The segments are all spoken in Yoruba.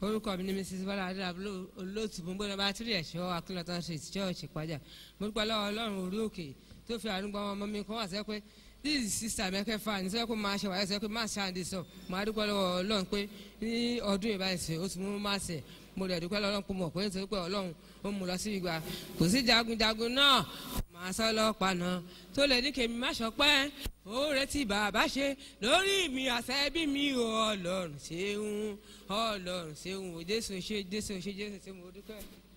orúkọ mi ni Mrs. Bọ́lá Adélábù olóòtú gbogbo bátírì ẹ̀ṣọ́ Akínlọ́tàn Street church Ìpájà. Mo dúpẹ́ lọ́wọ́ Ọlọ́run orí òkè tó fi àánú gbọ́ ọmọ mi kan wá sẹ́ pé this is sister mẹ́kẹ́fà ní sẹ́kọ̀ máa ṣe wáyé sẹ́kọ̀ máa ṣáàdì sọ. Mo dúpẹ́ lọ́wọ́ Ọlọ́run pé ní ọdún ìbáṣe ó ti mú máa ṣẹ̀. Mo rẹ̀ dúpẹ́ lọ́wọ́ pé mo pé nítorí pé Ọlọ́run ó mú lọ sí ìgbà kò sí jagunjagun náà màá sọ lọ́pàá náà tó lè ní kèmí má ṣọpẹ́ ó retí bàbá ṣe lórí mi àṣẹ bí mi ò Ọlọ́run ṣeun Ọlọ́run ṣeun ò Jésù ṣe Jésù ṣe Jésù ṣe mo dúpẹ́.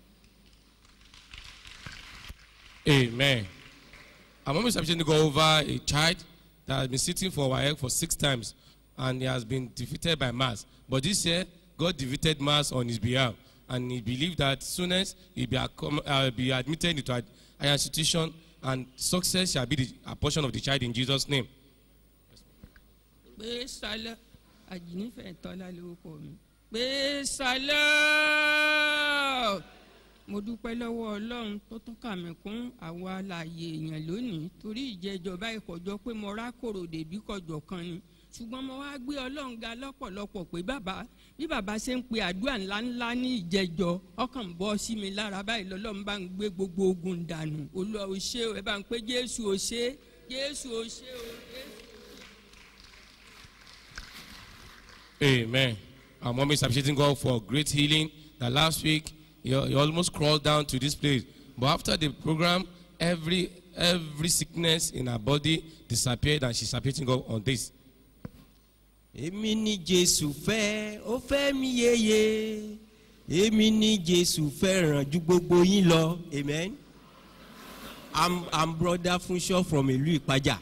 Amen. I'm almost having to go over a child that has been sitting for our head for 6 times and he has been defeated by mass. But this year, God defeated mass on his behalf. And he believed that soonest he'll be admitted into an institution and success shall be a portion of the child in Jesus' name. Mo dúpẹ́ lọ́wọ́ Ọlọ́run tó tún kà mí kún àwa alààyè èèyàn lónìí torí ìjẹjọba ìkọjọ pé mo rákòrò dèbí kọjọ kan ni ṣùgbọ́n mo wá gbé Ọlọ́run ga lọ́pọ̀lọpọ̀ pé bí bàbá ṣe ń pe àdúrà ńláńlá ní ìjẹjọ ọkàn ń bọ́ sí mi lára báyìí lọ́lọ́run bá ń gbé gbogbo ogun dànù Olúwa ó ṣé o ẹ bá ń pé Jésù ó ṣé Jésù ó ṣé o. Amen. Our mom is appreciating God for great healing. That last week he almost crawled down to this place, but after the program, every sickness in her body disappeared, and she's appreciating God on this. Èmi ni Jésù fẹ́, ó fẹ́ mi yeye. Èmi ni Jésù fẹ́ràn ju gbogbo yín lọ. Amen. I'm brother Funsho from ìlú Ìpájà.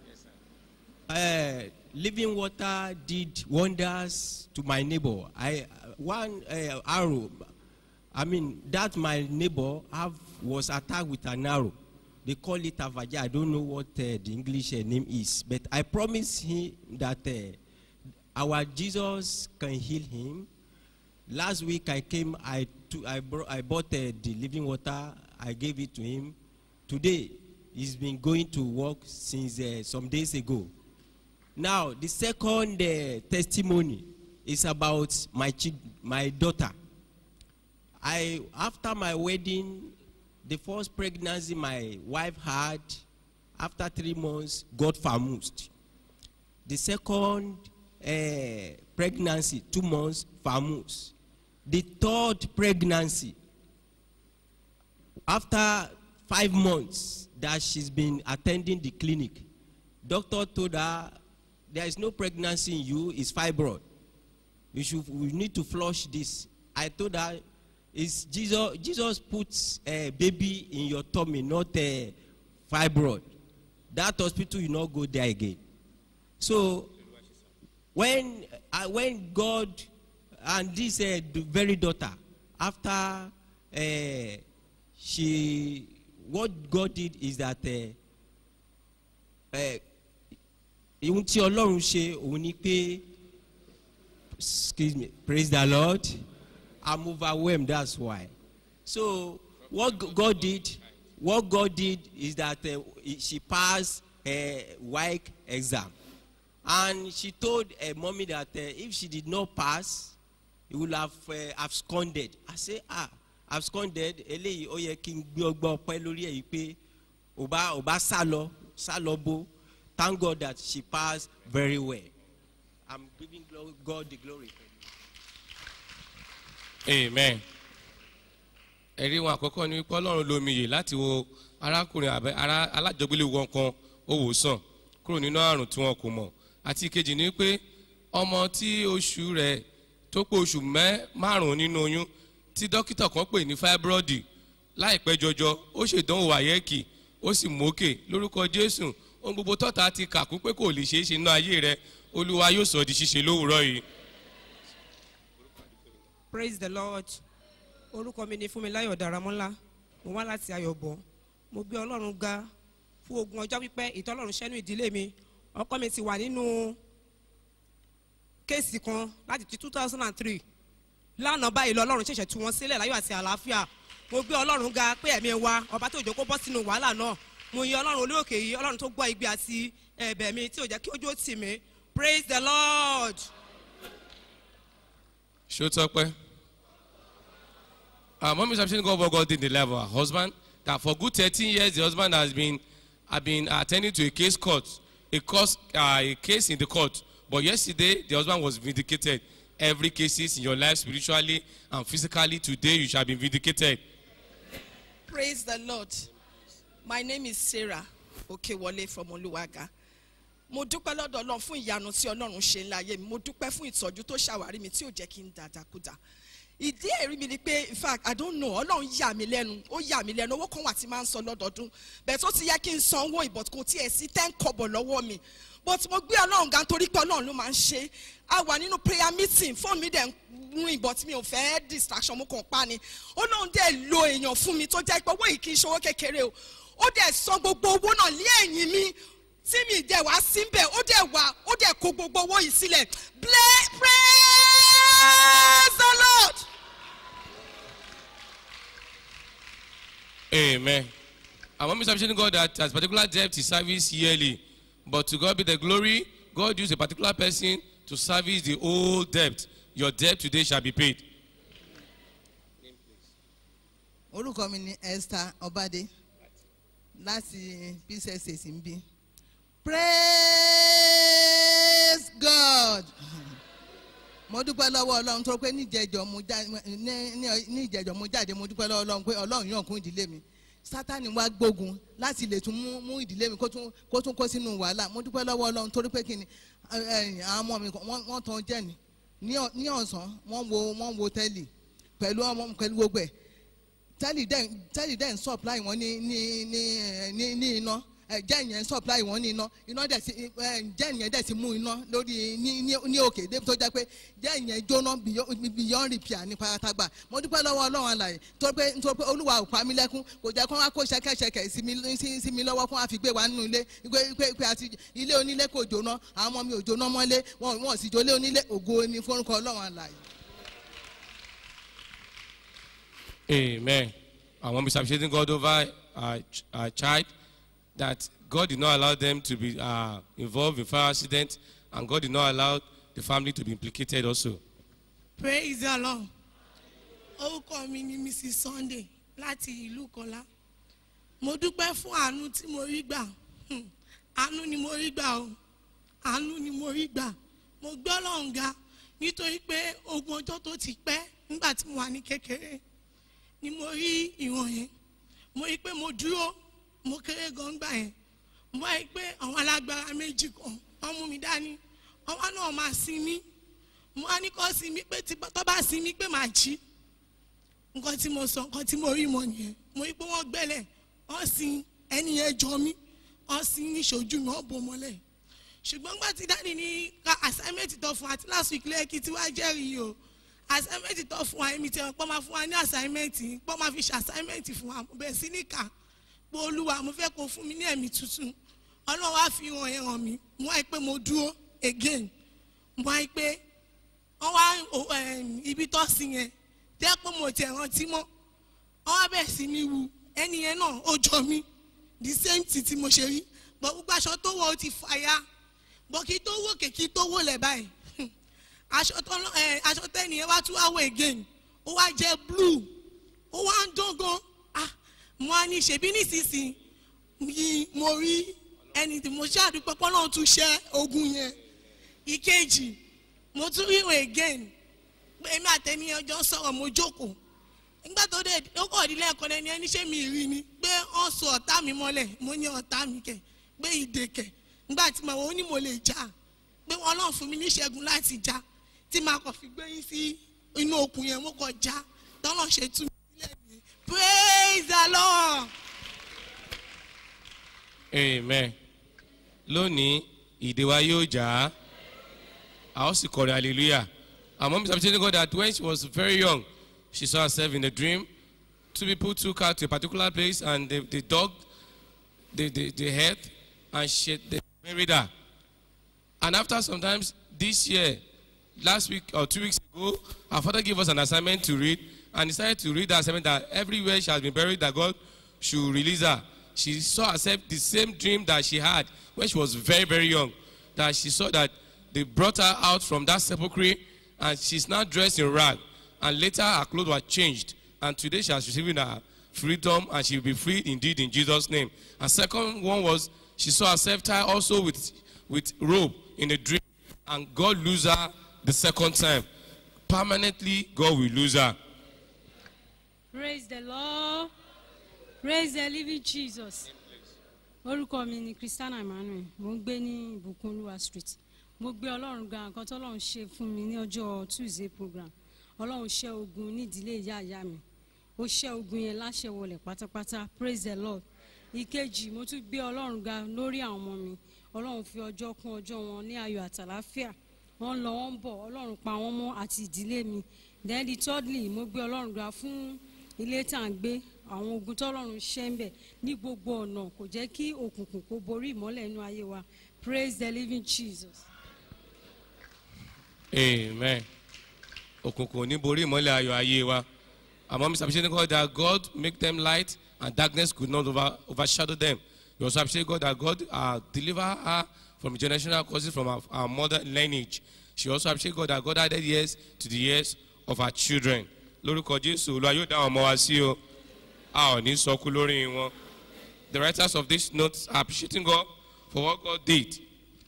Living water did wonders to my neighbor. One arrow. I mean, that my neighbor was attacked with an arrow. They call it avaja. I don't know what the English name is. But I promise him that our Jesus can heal him. Last week I came, I bought the living water. I gave it to him. Today, he's been going to work since some days ago. Now, the second testimony is about my daughter. After my wedding, the first pregnancy my wife had, after 3 months, got famused. The second pregnancy, 2 months, famused. The third pregnancy, after 5 months that she's been attending the clinic, doctor told her, there is no pregnancy in you, it's fibroid. We need to flush this. I told her, it's Jesus puts a baby in your tummy, not a fibroid. That hospital, you not go there again. So when God and this very daughter, after what God did is that excuse me, praise the Lord. I'm overwhelmed, that's why. So what God did is that she passed her WAEC exam. And she told her mommy that if she did not pass, he would have absconded. I say, absconded, eléyìí ó yẹ kí n gbé ọgbọ́n ọpẹ́ lórí èyí pé ọba sálọ bó. Thank God that she passed very well. I'm giving God the glory. Amen. Ẹ̀rí wọn àkọ́kọ́ ni wípé Ọlọ́run lo omi yè láti wo arákùnrin alájọgbélé wọn kan ó wò sàn kúrò nínú àrùn tí wọn kò mọ̀. Àti ìkejì ni pé ọmọ tí oṣù rẹ̀ tó pé oṣù 5 nínú oyún tí dókítà kan pè ní fibroid láìpẹ́ jọjọ ó ṣèdánwò àyẹ́kì ó sì mókè lórúkọ Jésù ohun gbogbo tọ́ta ti kàkún pé kò lè ṣeé ṣe nínú ayé rẹ̀ Olúwa yóò sọ di ṣíṣe lówùúrọ̀ yìí. Praise the Lord. Orúkọ mi ni Fúnmiláyọ̀ Dáramọ́lá. Mo wá láti Ayọ̀bọ̀. Mo gbé Ọlọ́run ga fún ogun ọjọ́ pípẹ́ ìtọ́lọ́run ṣẹ́nu ìdílé mi. Ọkọ mi ti wà nínú kéèsì kan láti 2003. Lánàá báyìí lọ́lọ́run ṣẹ̀ṣẹ̀ tú wọn sílẹ̀ láyọ̀ àti àlàáfíà. Mo gbé Ọlọ́run ga pé ẹ̀mí wa ọba tó jókòó bọ́ sínú wàhálà náà. Mo yin Ọlọ́run orí òkè yìí, Ọlọ́run tó gbọ́ igbe àti ẹ̀bẹ̀ mi tí ò jẹ́ kí ojú ó tì mí. Praise the Lord. Ṣó tọ́pẹ́. Mommy is appreciating God what God did in the life of her husband. That for good 13 years, the husband has been attending to a case in the court. But yesterday, the husband was vindicated. Every case in your life, spiritually and physically, today you shall be vindicated. Praise the Lord. My name is Sarah Okewole from Oluwaga. Mo dúpẹ́ lọ́dọ̀ Ọlọ́run fún ìyanu tí Ọlọ́run ṣe ńlá ayé mi. Mo dúpẹ́ fún ìtọ́jú tó ṣàwárí mi tí ò jẹ́ kí n dàdàkúdà. Ìdí ẹ̀rí mi ni pé in fact I don't know Ọlọ́run yà mí lẹ́nu owó kan wà tí máa ń san lọ́dọọdún bẹ́ẹ̀ tó ti yẹ kí n san owó ìbọ̀t kò tiẹ̀ sí 10 kọ́bọ̀ lọ́wọ́ mi but mo gbé Ọlọ́run ga nítorí pé Ọlọ́run ló máa ń ṣe a wà nínú prayer meeting fóònù mi dẹ̀ ń rún ìbọ̀t mi ò fẹ́ distraction mo kàn pa ni Ọlọ́run dẹ̀ lo èèyàn fún mi tó jẹ́ pé owó yìí kì í ṣe owó kékeré o ó dẹ̀ san gbogbo owó náà lé ẹ̀yìn mi tí mi dẹ̀ wá síbẹ̀ ó dẹ̀ kó gbogbo owó yìí sílẹ̀ praise the Lord. Amen. I want to appreciate God that as particular debt is serviced yearly, but to God be the glory. God used a particular person to service the whole debt. Your debt today shall be paid. Orúkọ mi ni Esther Obade láti PCS ń bí. Praise God. Mo dúpẹ́ lọ́wọ́ Ọlọ́run tó pé ní ìjẹjọ́ mo jáde mo dúpẹ́ lọ́wọ́ Ọlọ́run pé Ọlọ́run yàn kún ìdílé mi. Sátánì wá gbógun láti lè tún mú ìdílé mi kó tún kó sínú wàhálà. Mo dúpẹ́ lọ́wọ́ Ọlọ́run torí pé kíni àwọn ọmọ mi wọ́n tán jẹ́ ní ọ̀sán wọ́n wo tẹ́lì pẹ̀lú gbogbo ẹ̀. Tẹ́lì dẹ̀ ń supply wọn ní iná. Jẹ́ ìyẹn supply wọn ní iná dẹ̀ sí jẹ́ ìyẹn dẹ̀ sí mú iná lórí ní òkè débi tó jẹ́ pé jẹ́ ìyẹn jóná beyond repair ní paratagba. Mo dúpẹ́ lọ́wọ́ Ọlọ́run àlàyé nítorí pé Olúwa ò pa mí lẹ́kún kò jẹ́ kó wá kó ṣẹ̀kẹ̀ṣẹ̀kẹ̀ sí mi lọ́wọ́ kó wá fi gbé wa nínú ilé pé àti ilé onílé kò jóná àwọn ọmọ mi ò jóná mọ́lé wọn sì jólé onílé ògo ni fórúkọ Ọlọ́run àlàyé. Amen. I want to be appreciating God over our child. That God did not allow them to be involved in fire accident, and God did not allow the family to be implicated also. Praise the Lord. Orúkọ mi ni Mrs. Sunday láti ìlú Kọ́lá. Mo dúpẹ́ fún àánú tí mo rí gbà. Àánú ni mo rí gbà o. Àánú ni mo rí gbà. Mo gbé Ọlọ́run ga nítorí pé ogun ọjọ́ tó ti pẹ́ nígbà tí mo wà ní kékeré ni mo rí ìwọ̀n yẹn. Mo rí pé mo dúró. Mo kéré gan gbà yẹn mo wáyé pé àwọn alágbára méjì kan wọ́n mú mi dání wọ́n náà máa sin mí mo wá ní kó sin mí pé tó bá sin mí pé màá jí nǹkan tí mo sọ nǹkan tí mo rí mọ nìyẹn mo rí pé wọ́n gbẹ́lẹ̀ wọ́n sin ẹni yẹn jọ mí wọ́n sin ní ṣojú mi wọ́n bò mọ́lẹ̀ ṣùgbọ́n nígbà tí dáàdi ní ká assignment tó fún wa àti last week lẹ́ẹ̀kì tí wàá jẹ́rìí o assignment tó fún wa èmi tí wọ́n pọ́ máa fún wa ní assignment pọ́ máa fi ṣe assignment fún wa mo bẹ̀ sí ní ká pé Olúwa mo fẹ́ kó fún mi ní ẹ̀mí tuntun Ọlọ́run wá fi hàn mí mo wáyé pé mo dúró again mo wáyé pé wọ́n wá ibi tó sí yẹn tẹ́ pé mo tẹ̀ rántí mọ́ wọ́n wá bẹ̀ sí mi wu ẹni yẹn náà ó jọ mí the same thing tí mo ṣe rí bọ́ gbogbo aṣọ tó wọ̀ ó ti fàya bọ́ kí tó wò kèkí tó wò lẹ̀ báyìí aṣọ tẹ́ni yẹn wá tún wá wò again ó wá jẹ́ blue ó wá ń dán gan mo á ní ṣèbí nísinsìnyí mo rí ẹni tí mo ṣàdúpẹ́ pọ́nlọ́run tún ṣẹ́ ogun yẹn ìkejì mo tún rí ìwé again pé èmi àtẹni ọjọ́ sọ̀rọ̀ mo jókòó nígbà tó dé ó kọ̀ ìdílé ẹ̀kọ́ lẹ́ni ẹni ṣé mi rí ni pé wọ́n so ọ̀tá mi mọ́lẹ̀ mo ní ọ̀tá mi kẹ̀ pé ìdè kẹ̀ nígbà tí màá wọ́n ní mo lè jà pé wọ́n náà fún mi ní ìṣẹ́gun láti jà tí màá kọ̀ fi gbé yín sí inú okùn yẹn mo kọ̀ já tọ́lọ̀ ṣe tú mi sílẹ̀ mi. Praise the Lord. Amen. Lónìí ìdè wa yóò jà. I also call hallelujah. Our mom is appreciating God that when she was very young, she saw herself in a dream. Two people took her to a particular place and they dug the head and they buried her. And after sometimes this year, last week or 2 weeks ago, our father gave us an assignment to read and decided to read that assignment that everywhere she has been buried that God should release her. She saw herself the same dream that she had when she was very, very young. That she saw that they brought her out from that sepulchre and she's now dressed in rag. And later her clothes were changed And today she has received her freedom, and she will be free indeed in Jesus' name. And second one was she saw herself tied also with rope in a dream, and God lose her the second time. Permanently, God will lose her. Praise the Lord. Praise the living Jesus. Orúkọ mi ni Christiana Emmanuel. Mo ń gbé ní Ìbùkúnolúwa Street. Mo gbé Ọlọ́run ga nǹkan tí Ọlọ́run ṣe fún mi ní ọjọ́ Tuesday program. Ọlọ́run ṣẹ́ ogun ní ìdílé ìyá ìyá mi. Ó ṣẹ́ ogun yẹn láṣẹ wọlé pátápátá. Praise the Lord. Ìkejì mo tún gbé Ọlọ́run ga lórí àwọn ọmọ mi. Ọlọ́run fi ọjọ́ kún ọjọ́ wọn ní ayọ̀ àtàlàáfíà. Wọ́n lọ wọ́n bọ̀, Ọlọ́run pa wọ́n mọ́ àti ìdílé mi. Then the thirdly mo gbé Ọlọ́run ga fún ilé tá à ń gbé. Àwọn ogun tọ́lọ́run ṣẹ́ ń bẹ̀ ní gbogbo ọ̀nà kò jẹ́ kí òkùnkùn kó borí ìmọ́lẹ̀ inú ayé wa. Praise the living Jesus. Amen. Òkùnkùn ní borí ìmọ́lẹ̀ ayọ̀ ayé wa. Àmọ́ Mr. Appreciating God that God make them light and darkness could not overshadow them. We also appreciate God that God deliver her from generational causes from our mother lineage. She also appreciate God that God added years to the years of her children. Lórúkọ Jésù, Olúwa yóò dá àwọn ọmọ wa sí o. A ò ní sọkú lórí wọn. The writers of this note are appreciating God for what God did.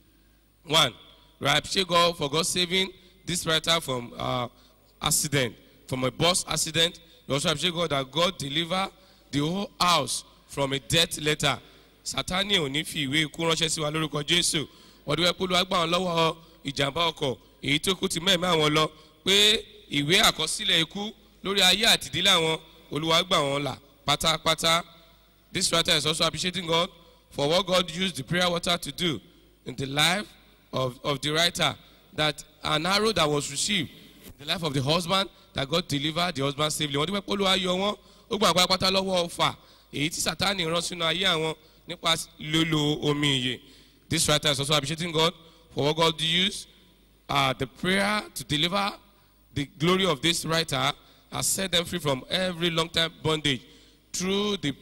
One, we appreciate God for God saving this writer from accident, from a bus accident. We also appreciate God that God deliver the whole house from a death letter. Sátánì ò ní fi ìwé ikú ránṣẹ́ sí wa lórúkọ Jésù. Ọdún ẹ̀kú ló wá gbà wọn lọ́wọ́ ìjàmbá ọkọ̀ èyí tó kú ti mẹ́ẹ̀mẹ́ àwọn lọ pé ìwé àkọsílẹ̀ ikú lórí ayé àtìdílé àwọn Olúwa gbà wọn là pátápátá. This writer is also appreciating God for what God used the prayer water to do in the life of the writer. That an arrow that was received in the life of the husband, that God delivered the husband safely. Wọ́n dúpẹ́ pé Olúwa yọ wọ́n ó gbà pátápátá lọ́wọ́ ọfà èyí tí Sátánì rán sínú ayé àwọn nípa lílo omi ìyè. This writer is also appreciating God for what God used the prayer to deliver the glory of this writer has set them free from every long-time bondage through the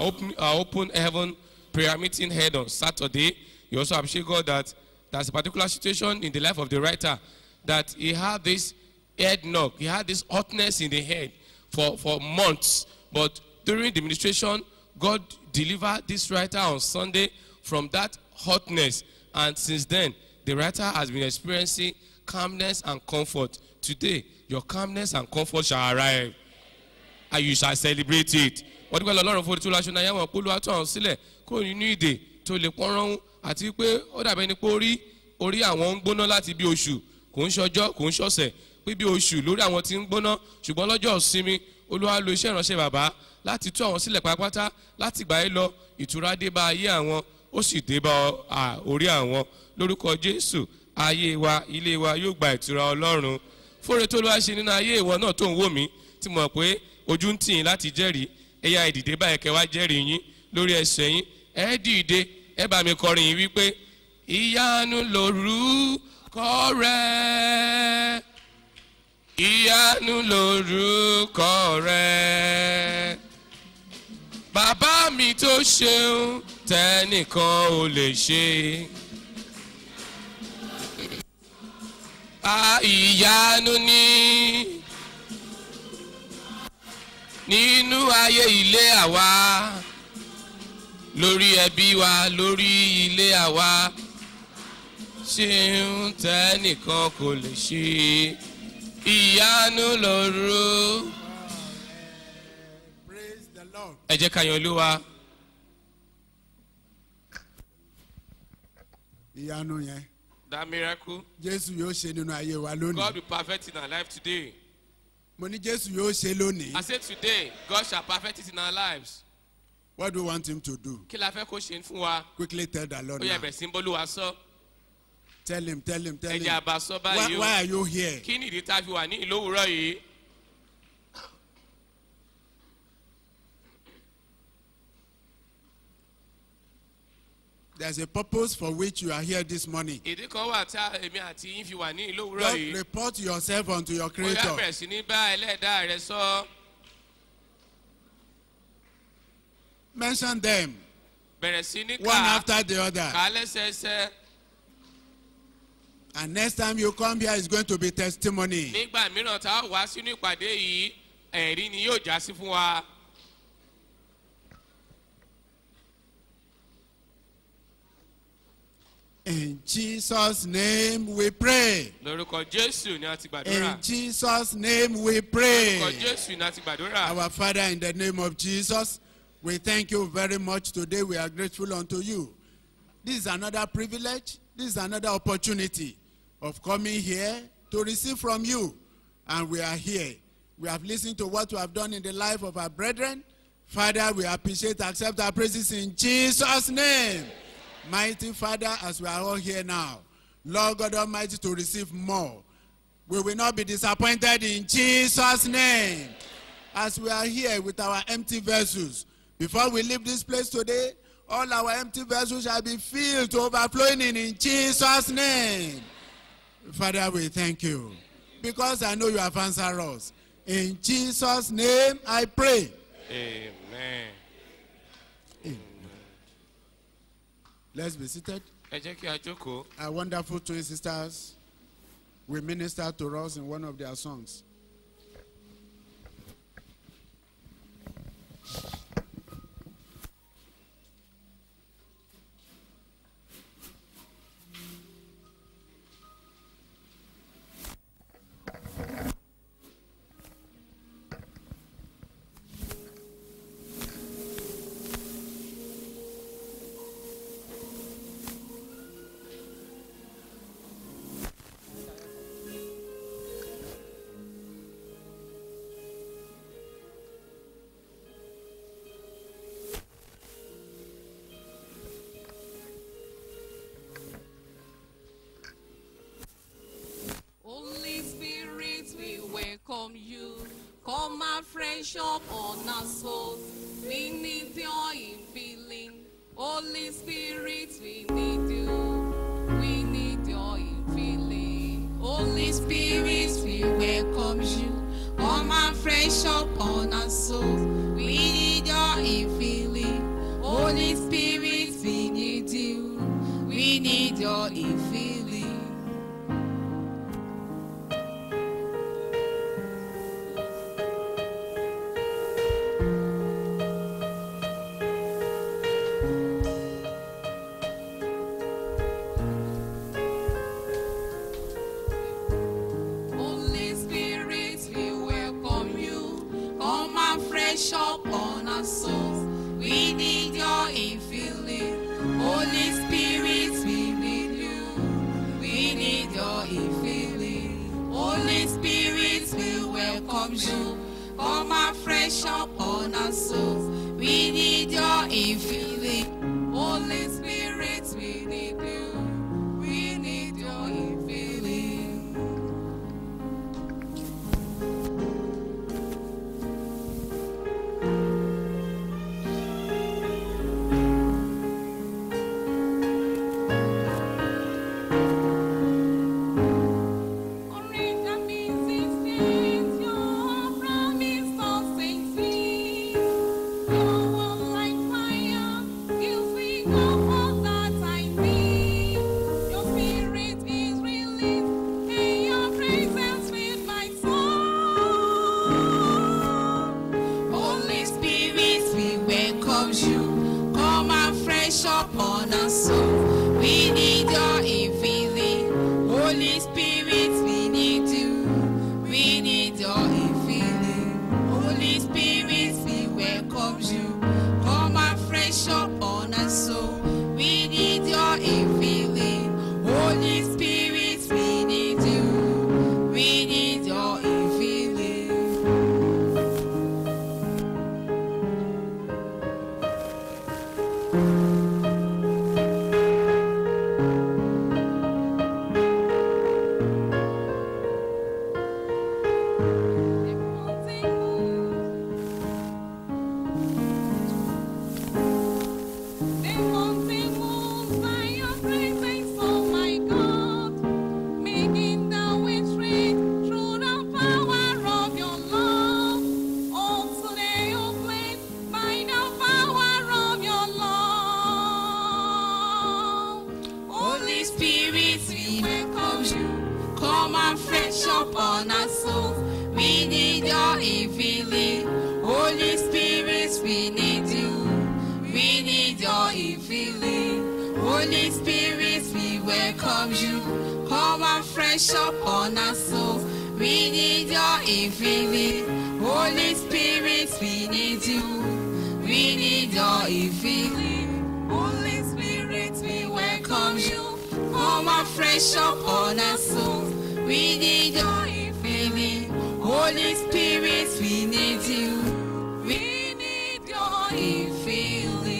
open heaven prayer meeting held on Saturday. You also appreciate God that there's a particular situation in the life of the writer that he had this head knock, he had this hotness in the head for months. But during the ministration, God delivered this writer on Sunday from that hotness. And since then, the writer has been experiencing calmness and comfort. Today, your calmness and comfort shall arrive, and you shall celebrate it. Wọ́n dúpẹ́ lọ́rùn fún ìtura aṣọ náà yẹ́wọ̀n polówó àtọ̀ ọ̀hún sílẹ̀ kúrò nínú ìdè tó lè pọ́nrán àti pé ó dàbẹ́ ni pé orí àwọn ń gbóná láti bí oṣù kò ń ṣọjọ́ kò ń ṣọ̀sẹ̀ pé bí oṣù lórí àwọn tí ń gbóná ṣùgbọ́n lọ́jọ́ ìsinmi Olúwa lo iṣẹ́ ìránṣẹ́ bàbá láti tú àwọn sílẹ̀ pátápátá láti gbà é lọ ìtura dé bá ayé àwọn ó sì dé bá orí àwọn lórúkọ Jésù ayé wa ilé wa yóò gba ìtura Ọlọ́run fóore tó lọ́wọ́ ṣe nínú ayé ìwọ náà tó ń wò mí tí mo mọ̀ pé ojú ń tì yín láti jẹ́rìí ẹ̀yà ìdìde báyìí kẹ́ wá jẹ́rìí yín lórí ẹsẹ̀ yín ẹ dìde ẹ bá mi kọrin yín wípé ìyanu lorúkọ rẹ ìyanu lorúkọ rẹ bàbá mi tó ṣeun tẹnìkan ò lè ṣe ìyanu ni nínú ayé ilé àwa lórí ẹbí wa lórí ilé àwa ṣeun tẹnìkan kò lè ṣe ìyanu lóru. Praise the Lord. Ẹ jẹ́ ká yan Olúwa. Ìyanu yẹn. That miracle. Jésù yóò ṣe nínú ayé wa lónìí. God will perfect in our life today. Mo ní Jésù yóò ṣe lónìí. I said today, God shall perfect it in our lives. What do you want him to do? Kí la fẹ́ kó ṣe fún wa? Quickly tell the Lord Ó yẹ now. bẹ̀rẹ̀ sí ń bọ́lúwa sọ. Tell him. Ẹ jẹ́ àbá sọ báyìí o. Why are you here? Kí ni ìdí tá a fi wà ní ìlú òwúrọ̀ yìí? There's a purpose for which you are here this morning. Ìdí kan wà tí èmi àti yín fi wà ní ìlú òwúrọ̀ Just yìí. report yourself unto your Ó yá creator. bẹ̀rẹ̀ sí ní bá ẹlẹ́dàá rẹ sọ. Mention them Bẹ̀rẹ̀ sí ní one after the other. Kà á lẹ́sẹẹsẹ. And next time you come here is going to be testimony. Nígbà mìíràn tá a wá sínú ìpàdé yìí, ẹ̀rí ni yóò já sí fún wa. In Jesus' name we pray. lórúkọ jésù ni a ti gbàdúrà. In Jesus' name we pray. lórúkọ jésù ni a ti gbàdúrà. Our Father, in the name of Jesus, we thank you very much today. We are grateful unto you. This is another privilege. This is another opportunity of coming here to receive from you. And we are here. We have listened to what you have done in the life of our brethren. Father, we appreciate, accept our praises in Jesus' name. Mighty Father, as we are all here now, Lord God Almighty, to receive more. We will not be disappointed in Jesus' name. As we are here with our empty vessels, before we leave this place today, all our empty vessels shall be filled to overflowing in Jesus' name. Father, we thank you, because I know you have answered us. In Jesus' name I pray. amen. Let's be seated. ẹ jẹ́ kí a jókòó. Our wonderful twin sisters will minister to us in one of their songs. Holy Spirit, we welcome you. Come and fresh up on our souls. We need your infilling. Holy Spirit, we need you. We need your infilling. Holy Spirit, we welcome you. Come and fresh up on our souls. We need your infilling. Holy Spirit, we need you. We need your infilling. Holy Spirit, we welcome you. Come and fresh up on our souls. We need your infilling. Holy Spirit, we need you. We need your infilling. Holy Spirit, we welcome you. Come and fresh up on our souls. We need your infilling. Holy Spirit, we need you. We need your infilling. Holy Spirit, we welcome you. Come and fresh up on our soul. We need your infilling. Holy Spirit, we need you. We need your infilling. Holy Spirit, we welcome you. Come and fresh up on our soul. We need your infilling. Holy Spirit, we need you. We need your infilling. Holy Spirit, we welcome you. Come and fresh up on our souls. We need your infilling. Holy Spirit, we need you. We need your infilling. Holy Spirit, we welcome you. Come and fresh up on us soul. We need your infilling. Holy Spirit, we need you. We need your infilling. Holy Spirit, we welcome you. Come and fresh up on us soul. We need your infilling. Holy Spirit, we need you. We need your infilling.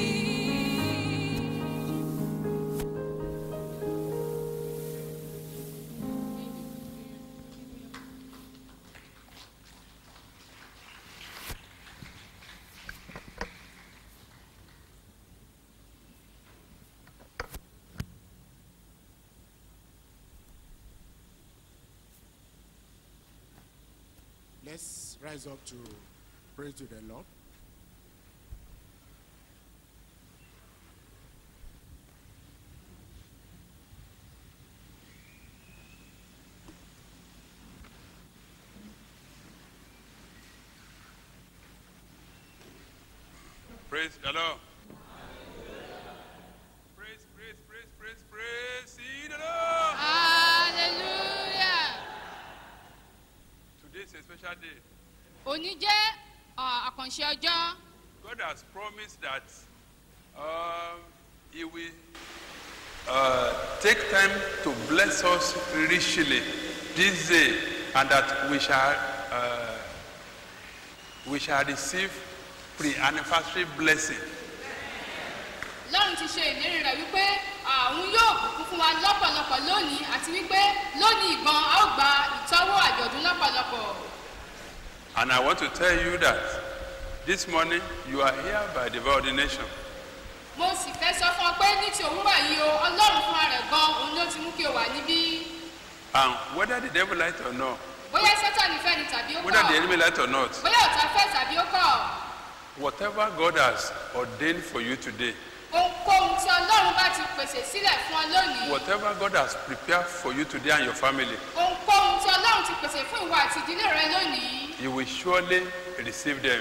Let's rise up to pray to the Lord. Praise the Lord. Praise, praise, praise, praise, praise. See the Lord. Hallelujah. Today is a special day. Òní jẹ́ àkànṣe ọjọ́. God has promised that He will take time to bless us richly this day, and that we shall receive pre-anniversary blessing. Lọ́run ti ṣe ìlérí rẹ̀ wípé àwọn yóò bùkún fún wa lọ́pọ̀lọpọ̀ lónìí àti wípé lónìí gan a ó gba ìtọ́wò àjọ̀dún lọ́pọ̀lọpọ̀. And I want to tell you that this morning you are here by divine ordination. Mo sì fẹ́ sọ fún ọ pé ní ti òwúrọ̀ yìí o, Ọlọ́run fúnra rẹ̀ gan òun ló ti mú kí o wà níbí. And whether the devil likes or not, Bóyá Sátánì fẹ́ ni tàbí ó whether the kọ̀. enemy likes or not, Bóyá ọ̀tá fẹ́ tàbí ó kọ̀. whatever God has ordained for you today, Ohunkóhun tí Ọlọ́run bá ti pèsè sílẹ̀ fún ọ lónìí. whatever God has prepared for you today and your family, Ohunkóhun tí Ọlọ́run ti pèsè fún ìwọ àti ìdílé rẹ lónìí. you will surely receive them.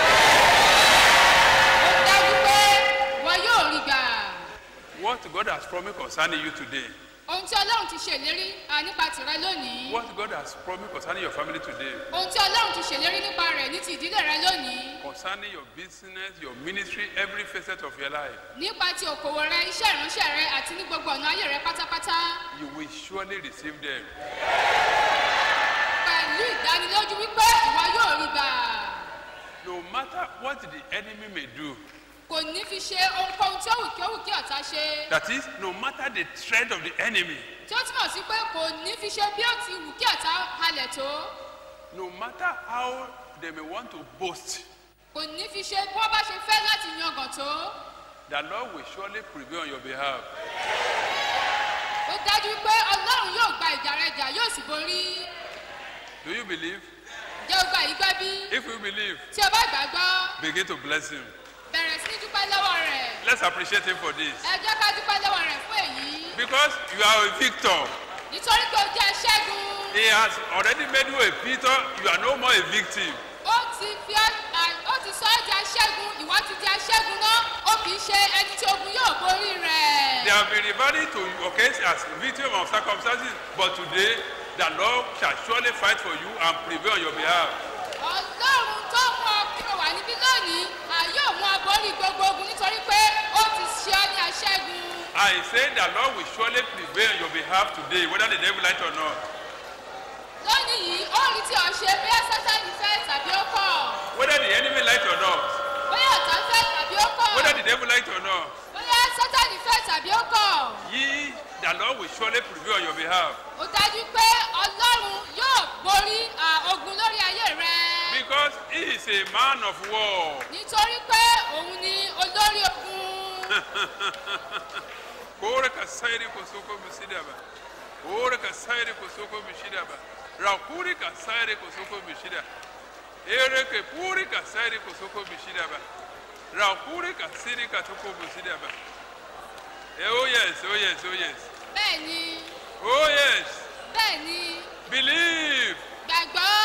Ó dájú pé wọn yóò rí gbà. What God has promised concerning you today, Ohun tí Ọlọ́run ti ṣèlérí nípa tìrẹ lónìí. what God has promised concerning your family today, Ohun tí Ọlọ́run ti ṣèlérí nípa rẹ̀ ní ti ìdílé rẹ lónìí. concerning your business, your ministry, every facet of your life, Nípa ti òkòwò rẹ, iṣẹ́ ìránṣẹ́ rẹ àti ní gbogbo ọ̀nà ayé rẹ pátápátá. you will surely receive them. Pẹ̀lú ìdánilójú wípé ìwọ yóò rí gbà. No matter what the enemy may do, Kò ní fi ṣe ohunkóhun tí ó wù kí ọ̀tá ṣe. that is, no matter the threat of the enemy, Tí ó túmọ̀ sí pé kò ní fi ṣe bí ó ti wù kí ọ̀tá halẹ̀ tó. no matter how they may want to boast, Kò ní fi ṣe bí wọ́n bá ṣe fẹ́ láti yangàn tó. the Lord will surely prevail on your behalf. Ó dájú pé Ọlọ́run yóò gba ìjà rẹ jà yóò sì borí. Do you believe? Jẹ́ o gba yìí gbọ́ bí? If you believe, Tí o bá gbàgbọ́, begin to bless him. bẹ̀rẹ̀ sí ní dúpẹ́ lọ́wọ́ rẹ̀. Let's appreciate him for this. Ẹ jẹ́ ká dúpẹ́ lọ́wọ́ rẹ̀ fún èyí. Because you are a victor. Nítorí pé o jẹ́ ṣẹ́gun. He has already made you a victor. You are no more a victim. Ó ti sọ ẹ́ di aṣẹ́gun, ìwọ ti di aṣẹ́gun náà, ó kì í ṣe ẹni tí ogun yóò borí rẹ̀. They have been referring to your case as victim of circumstances, but today the Lord shall surely fight for you and prevail on your behalf. Ọlọ́run tó mú ọ kí o wà níbí lónìí, yóò mú ọ borí gbogbo ogun nítorí pé ó ti ṣe ọ́ ní aṣẹ́gun. I say the Lord will surely prevail on your behalf today, whether the devil likes or not. Lónìí yìí, ó rí tí ọ ṣe bóyá Sátánì fẹ́ tàbí ó kọ̀. Whether the enemy likes or not, Bóyá ọ̀tá fẹ́ tàbí ó kọ̀. whether the devil likes or not, Bóyá Sátánì fẹ́ tàbí ó kọ̀. ye, the Lord will surely prevail on your behalf. Ó dájú pé Ọlọ́run yóò borí ogun lórí ayé rẹ. Because he is a man of war. Nítorí pé òun ni olórí ogun. Kore ka sairi kosoko misidaba. Kore ka sairi kosoko misidaba. Rakuri ka sairi kosoko misida. Ere ke puri ka sairi kosoko misidaba. Rakuri ka siri ka toko misidaba. Oh yes, oh yes, oh yes. Bẹ́ẹ̀ni. Oh yes. Bẹ́ẹ̀ni. Believe. Gbàgbọ́.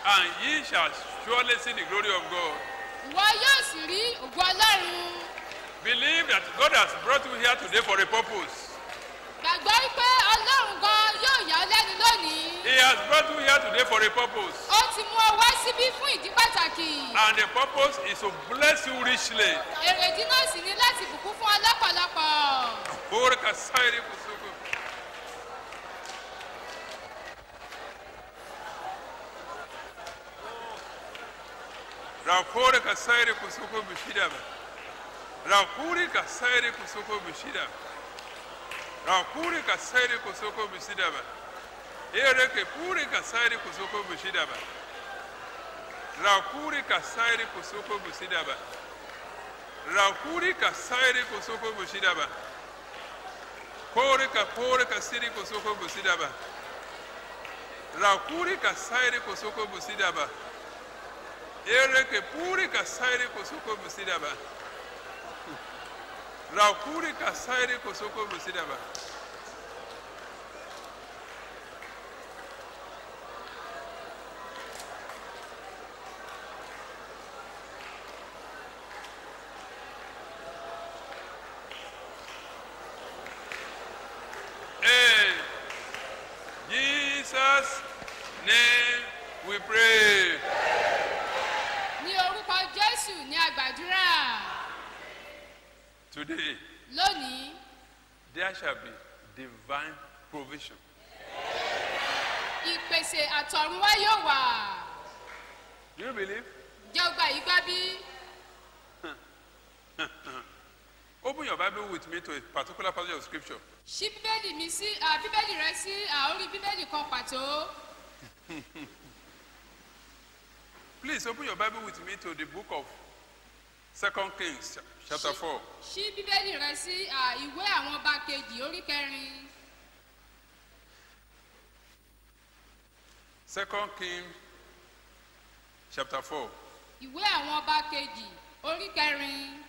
and ye shall surely see the glory of God. ìwọ yóò sì rí ògo ọlọ́run. Believe that God has brought you here today for a purpose. gbàgbọ́ wípé ọlọ́run gan yóò yà ọ́ lẹ́nu lónìí. He has brought you here today for a purpose. ó ti mú ọ wá síbí fún ìdí pàtàkì. And the purpose is to bless you richly. èrèdí náà sì ní láti bùkún fún ọ lọ́pọ̀lọpọ̀. Orika sairi kusuko. Rakuri ka sairi kusuko bishida ba. Rakuri ka sairi kusuko bishida. Rakuri ka sairi kusuko bishida ba. Ereke puri ka sairi kusuko bishida ba. Rakuri ka sairi kusuko bishida ba. Rakuri ka sairi kusuko bishida ba. Kore ka siri kusuko bishida ba. Rakuri ka sairi kusuko bishida ba. Ereke puri ka sairi kusuko bishida ba. Rakuri ka sairi kusuko bishida ba. In Jesus' name we pray. ní orúkọ jésù ní àgbàdúrà. Today, lónìí there shall be divine provision. ìpèsè àtọ̀runwá yóò wà. Do you believe? jẹ́ ọgbà yìí gbá bí. Open your Bible with me to a particular passage of scripture. ṣí bíbélì mi sí bíbélì rẹ sí orí bíbélì kan pàtó. Please open your Bible with me to the book of 2 Kings, chapter 4. ṣí bíbélì rẹ sí ìwé àwọn ọba kejì orí kẹrin. 2 Kings, chapter 4. ìwé àwọn ọba kejì orí kẹrin.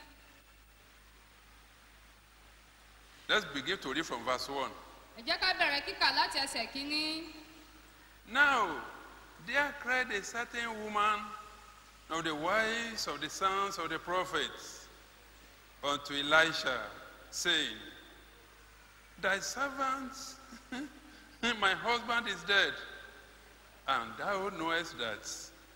Let's begin to read from verse 1. ẹ jẹ́ ká bẹ̀rẹ̀ kíkà láti ẹsẹ̀ kínní. Now, there cried a certain woman of the wives of the sons of the prophets unto Elisha, saying, Thy servant, my husband is dead, and thou knowest that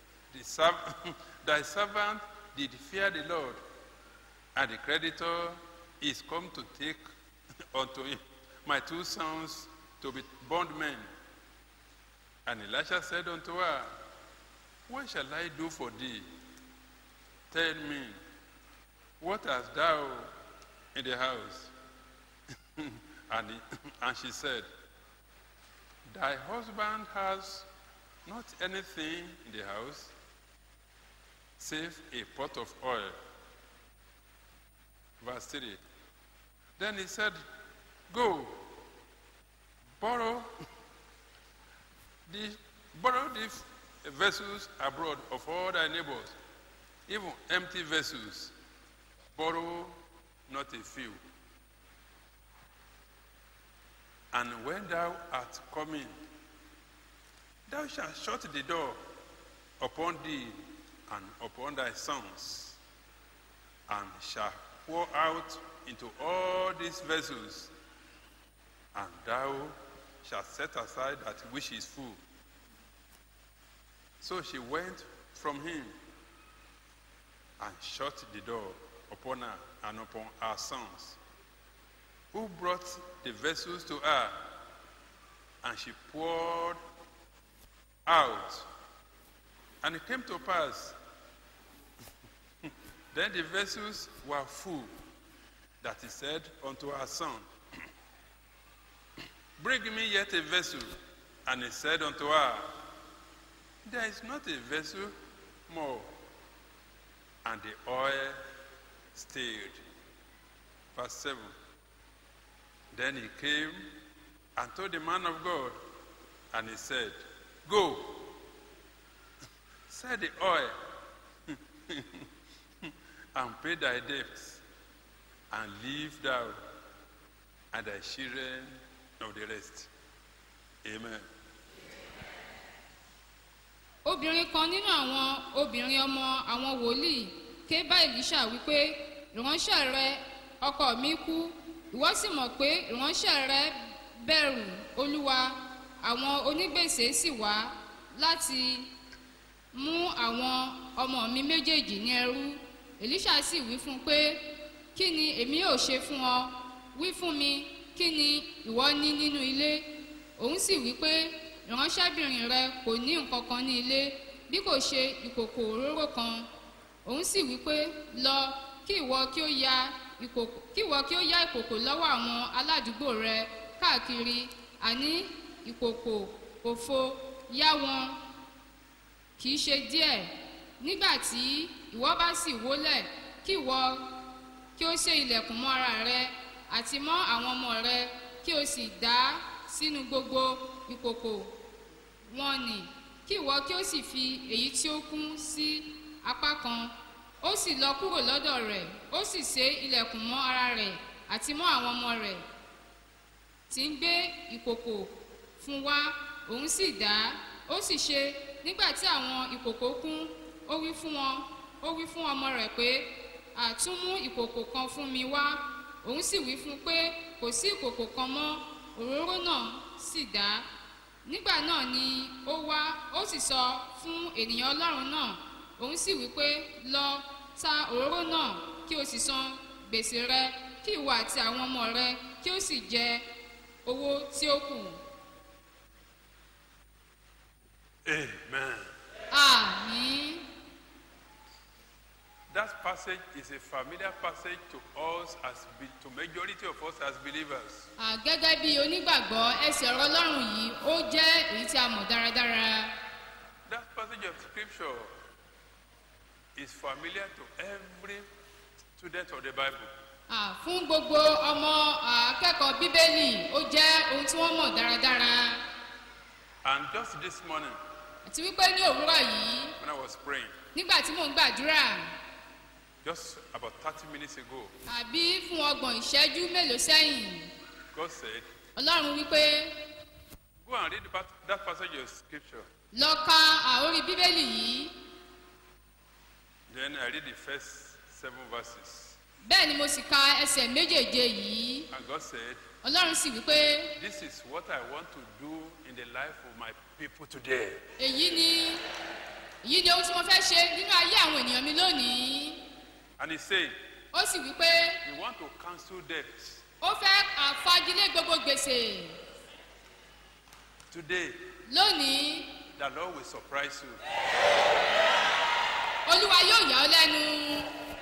thy servant did fear the Lord, and the creditor is come to take unto him my two sons to be bondmen. And Elisha said unto her, What shall I do for thee? Tell me, what hast thou in the house? And she said, Thy husband has not anything in the house, save a pot of oil. Verse 3. Then he said, Go, borrow the vessels abroad of all thy neighbors, even empty vessels. Borrow not a few. And when thou art coming, thou shalt shut the door upon thee and upon thy sons, and shalt pour out into all these vessels, and thou shalt set aside that which is full. So she went from him and shut the door upon her and upon her sons, who brought the vessels to her, and she poured out. And it came to pass, then the vessels were full, that he said unto her son, Bring me yet a vessel. And he said unto her, There is not a vessel more. And the oil stayed. Verse 7. Then he came and told the man of God, and he said, Go, sell the oil, and pay thy debts, and live thou and thy children of the rest. Amen. obìnrin kan nínú àwọn obìnrin ọmọ àwọn wòlíì ké bá èlíṣà wípé ìránṣẹ́ rẹ ọkọ mi kú ìwọ sì mọ̀ pé ìránṣẹ́ rẹ bẹ̀rù olúwa àwọn onígbèsè sì wá láti mú àwọn ọmọ mi méjèèjì ní ẹrú èlíṣà sì wí fún un pé kí ni èmi yóò ṣe fún ọ wí fún mi kí ni ìwọ ní nínú ilé òun sì wí pé ìránṣẹ́bìnrin rẹ kò ní nǹkan kan ní ilé bí kò ṣe ìkòkò òróró kan òun sì wí pé lọ kí ìwọ kí ó yá ìkòkò lọ́wọ́ àwọn aládùúgbò rẹ káàkiri àní ìkòkò òfo yá wọn kì í ṣe díẹ̀ nígbà tí ìwọ bá sì wólẹ̀ kí ìwọ kí ó ṣe ilẹ̀kùn mọ́ ara rẹ àti mọ́ àwọn ọmọ rẹ kí o sì dá sínú gbogbo ìkòkò wọn nì kí ìwọ kí o sì fi èyí tí ó kún sí apá kan ó sì lọ kúrò lọ́dọ̀ rẹ̀ ó sì ṣe ilẹ̀kùn mọ́ ara rẹ̀ àti mọ́ àwọn ọmọ rẹ̀ tí ń gbé ìkòkò fún wa òun sì dá ó sì ṣe nígbà tí àwọn ìkòkò kún ó wí fún ọmọ rẹ̀ pé àtúnmú ìkòkò kan fún mi wá òun sì wí fún pé kò sí ìkòkò kan mọ́ òróró náà sì dá nígbà náà ni ó wá ó sì sọ fún ènìyàn ọlọ́run náà òun sì wí pé lọ ta òróró náà kí o sì san gbèsè rẹ kí ìwọ àti àwọn ọmọ rẹ kí o sì jẹ owó tí ó kù. Amen. Àmín. That passage is a familiar passage to us to majority of us as believers. Gẹ́gẹ́ bí onígbàgbọ́ ẹsẹ̀ ọ̀rọ̀ ọlọ́run yìí ó jẹ́ èyí tí a mọ̀ dáradára. That passage of scripture is familiar to every student of the Bible. Fún gbogbo ọmọ akẹ́kọ̀ọ́ bíbélì ó jẹ́ ohun tí wọ́n mọ̀ dáradára. And just this morning, àti wípé ní òwúrọ̀ yìí, when I was praying, nígbà tí mò ń gbàdúrà, just about 30 minutes ago, àbí fún 30 ìṣẹ́jú mélòó sẹ́yìn, God said, Ọlọ́run wípé, go and read that passage of scripture. Lọ ka orí bíbélì yìí. Then I read the first 7 verses. Bẹ́ẹ̀ ni mo sì ka ẹsẹ̀ méjèèje yìí. And God said, Ọlọ́run sì wípé, this is what I want to do in the life of my people today. Èyí ni ohun tí mo fẹ́ ṣe nínú ayé àwọn ènìyàn mi lónìí. And he said, ó sì wípé, we want to cancel debts. Ó fẹ́ àfagilé gbogbo gbèsè. Today, lónìí, the Lord will surprise you. Olúwa yóò yà ọ́ lẹ́nu.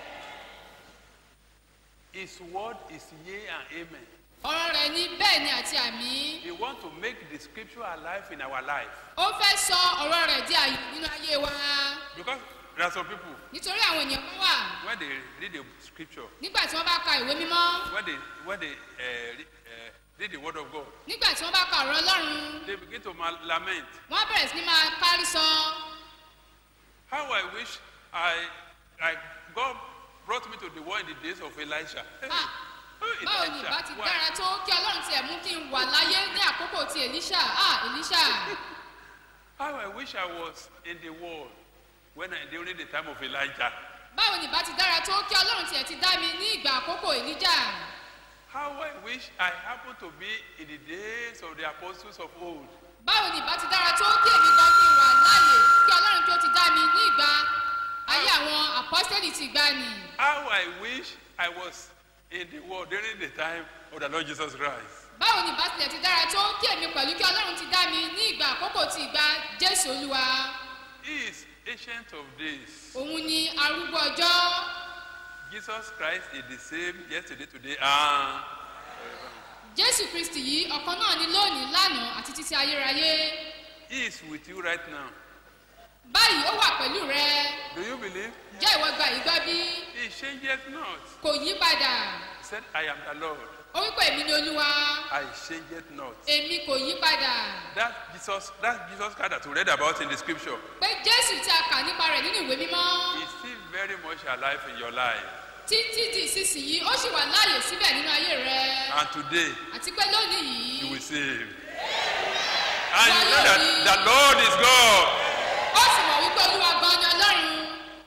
His word is yea and amen. Ọ̀rọ̀ rẹ̀ ní bẹ́ẹ̀ ni àti àmì. He wants to make the scripture alive in our life. Ó fẹ́ sọ ọ̀rọ̀ rẹ̀ di àyè nínú ayé wa. Because there are some people, nítorí àwọn ènìyàn kan wà. when they read the scripture, nígbà tí wọ́n bá ka ìwé mímọ́. when they read the word of God, nígbà tí wọ́n bá ka ọ̀rọ̀ Ọlọ́run. they begin to lament. wọ́n bẹ̀rẹ̀ sí ní máa kárí sọ. How I wish God brought me to the world in the days of Elisha. Báwo ni ìbá ti dára tó kí Ọlọ́run tiẹ̀ mú kí n wà láyé ní àkókò ti Èlíṣà? Èlíṣà. How I wish I was in the world during the time of Elijah. Báwo ni ìbá ti dára tó kí Ọlọ́run tiẹ̀ ti dá mi ní ìgbà àkókò Èlíjà? How I wish I happened to be in the days of the apostles of old. Báwo ni ìbá ti dára tó kí èmi gan kí n wà láàyè kí Ọlọ́run kí ó ti dá mi ní ìgbà ayé àwọn apọ́sítélì ti gbani? How I wish I was in the world during the time of the Lord Jesus Christ. Báwo ni ìbá tilẹ̀ ti dára tó kí èmi pẹ̀lú kí Ọlọ́run ti dá mi ní ìgbà àkókò ti ìgbà Jésù Olúwa? He is ancient of days. Òun ni arúgbó ọjọ́. Jesus Christ is the same yesterday, today, and forever. Jésù Kristi yìí ọ̀kan náà ni lónìí lánàá àti títí ayérayé. He is with you right now. Báyìí ó wà pẹ̀lú rẹ. Do you believe? Jẹ́ ìwọ gba ìgbà bí? He changes not. Kò yí padà. He said, I am the Lord. Ó wípé èmi ni Olúwa. I changes not. Èmi kò yí padà. That Jesus Christ that we read about in the scripture. Pé Jésù tí a kà nípa rẹ̀ nínú ìwé mímọ́. Is still very much alive in your life. Títí di ìsinsìnyí ó sì wà láàyè síbẹ̀ nínú ayé rẹ. And today, àti pé lónìí yìí. you will save. And you know that the Lord is God. Ó sì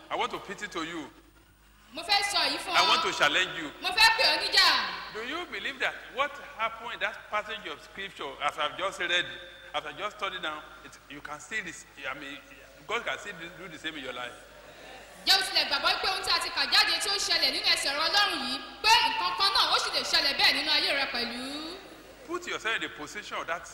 I want to put it to you. mo fẹ́ sọ yìí fún I want ọ to challenge you. mo fẹ́ pè ọ́ níjà Do you believe that what happened in that passage of scripture, as I've just read, as I just studied down, you can see this? I mean, God can still do the same in your life. jẹ́ o tilẹ̀ gbàgbọ́ pé ohun tí a ti kà jáde tí ó ṣẹlẹ̀ nínú ẹsẹ̀ ọ̀rọ̀ ọlọ́run yìí pé nǹkan kan náà ó sì lè ṣẹlẹ̀ bẹ́ẹ̀ nínú ayé rẹ pẹ̀lú. Put yourself in the position of that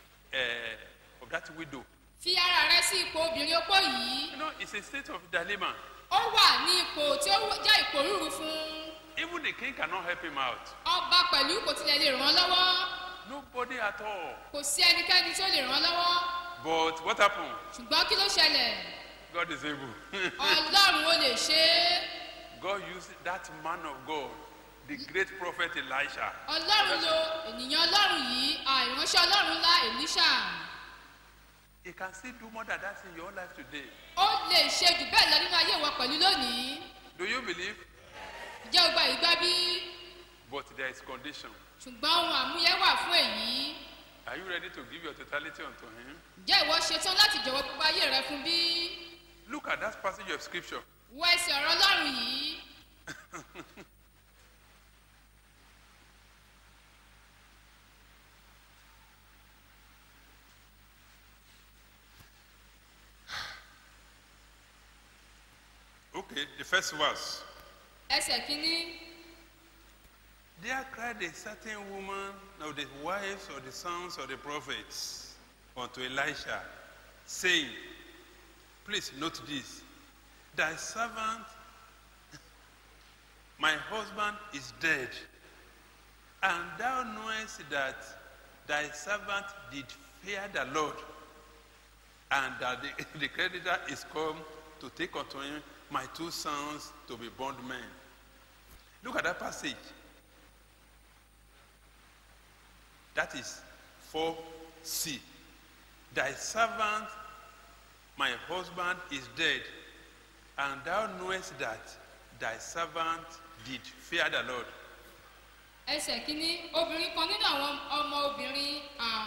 widow. fi ara rẹ sí ipò obìnrin opó yìí. You know, it's a state of dilemma. ó wà ní ipò tí ó jẹ́ ipò rúru fún. Even the king cannot help him out. ọba pẹ̀lú kò tilẹ̀ lè ràn án lọ́wọ́. Nobody at all. kò sí ẹnikẹ́ni tí ó lè ràn án lọ́wọ́. But what happened? ṣùgbọ́n kí ló ṣẹlẹ̀? God is able. ọlọ́run ó lè ṣe é. God used that man of God, the great prophet Elisha. ọlọ́run lo ènìyàn ọlọ́run yìí ìránṣẹ́ ọlọ́run ńlá Èlíṣà. He can still do more than that in your life today. ó lè ṣe jù bẹ́ẹ̀ lọ nínú ayé wọn pẹ̀lú lónìí. Do you believe? jẹ́ o gba ìgbà bí. But there is condition. ṣùgbọ́n ohun àmúyẹ wà fún èyí. Are you ready to give your totality unto him? jẹ́ ìwọ ṣetán láti jọ̀wọ́ gbogbo ayé rẹ fún bí. Look at that passage of scripture. wọ ẹsẹ̀ ọ̀rọ̀ ọlọ́run yìí. Okay, the first verse. ẹsẹ̀ kínní. There cried a certain woman of the wives of the sons of the prophets unto Elisha, saying, please note this, thy servant, my husband is dead, and thou knowest that thy servant did fear the Lord, and that the creditor is come to take unto him my two sons to be bondmen. Look at that passage. That is 4c. Thy servant, my husband, is dead, and thou knowest that thy servant did fear the Lord. ẹsẹ̀ kínní obìnrin kan nínú àwọn ọmọ obìnrin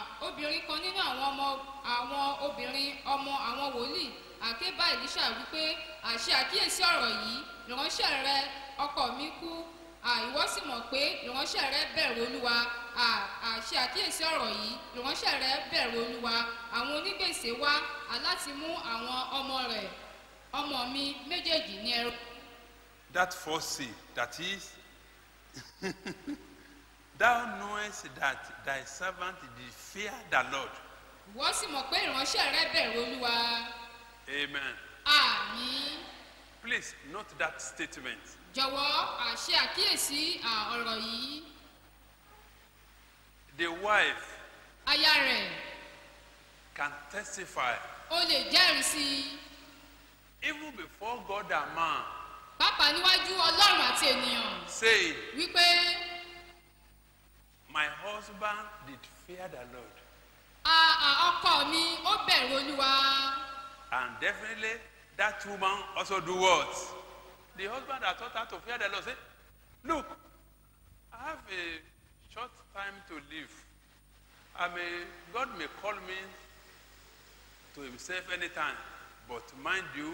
ọmọ àwọn wòlíì àké bá Èlíṣà wípé àṣẹ àkíyèsí ọ̀rọ̀ yìí ìránṣẹ́ rẹ ọkọ mi kú ìwọ sì mọ̀ pé ìránṣẹ́ rẹ bẹ̀rù Olúwa àṣẹ àkíyèsí ọ̀rọ̀ yìí ìránṣẹ́ rẹ bẹ̀rù Olúwa àwọn onígbèsè wá láti mú àwọn ọmọ mi méjèèjì ní ẹrú. That 4c, that is, thou knowest that thy servant did fear the Lord. ìwọ sì mọ̀ pé ìránṣẹ́ rẹ bẹ̀rù Olúwa. Amen. àmín. Please note that statement. jọ̀wọ́ àṣẹ àkíyèsí ọ̀rọ̀ yìí. The wife aya rẹ̀ can testify ó lè jẹ́rìí sí i. even before God and man. pàápàá níwájú Ọlọ́run àti ènìyàn. Say, wípé my husband did fear the Lord. ọkọ mi ó bẹ̀rù Olúwa. And definitely that woman also do what? The husband that taught her to fear the Lord say, look, I have a short time to live. God may call me to himself anytime, but mind you,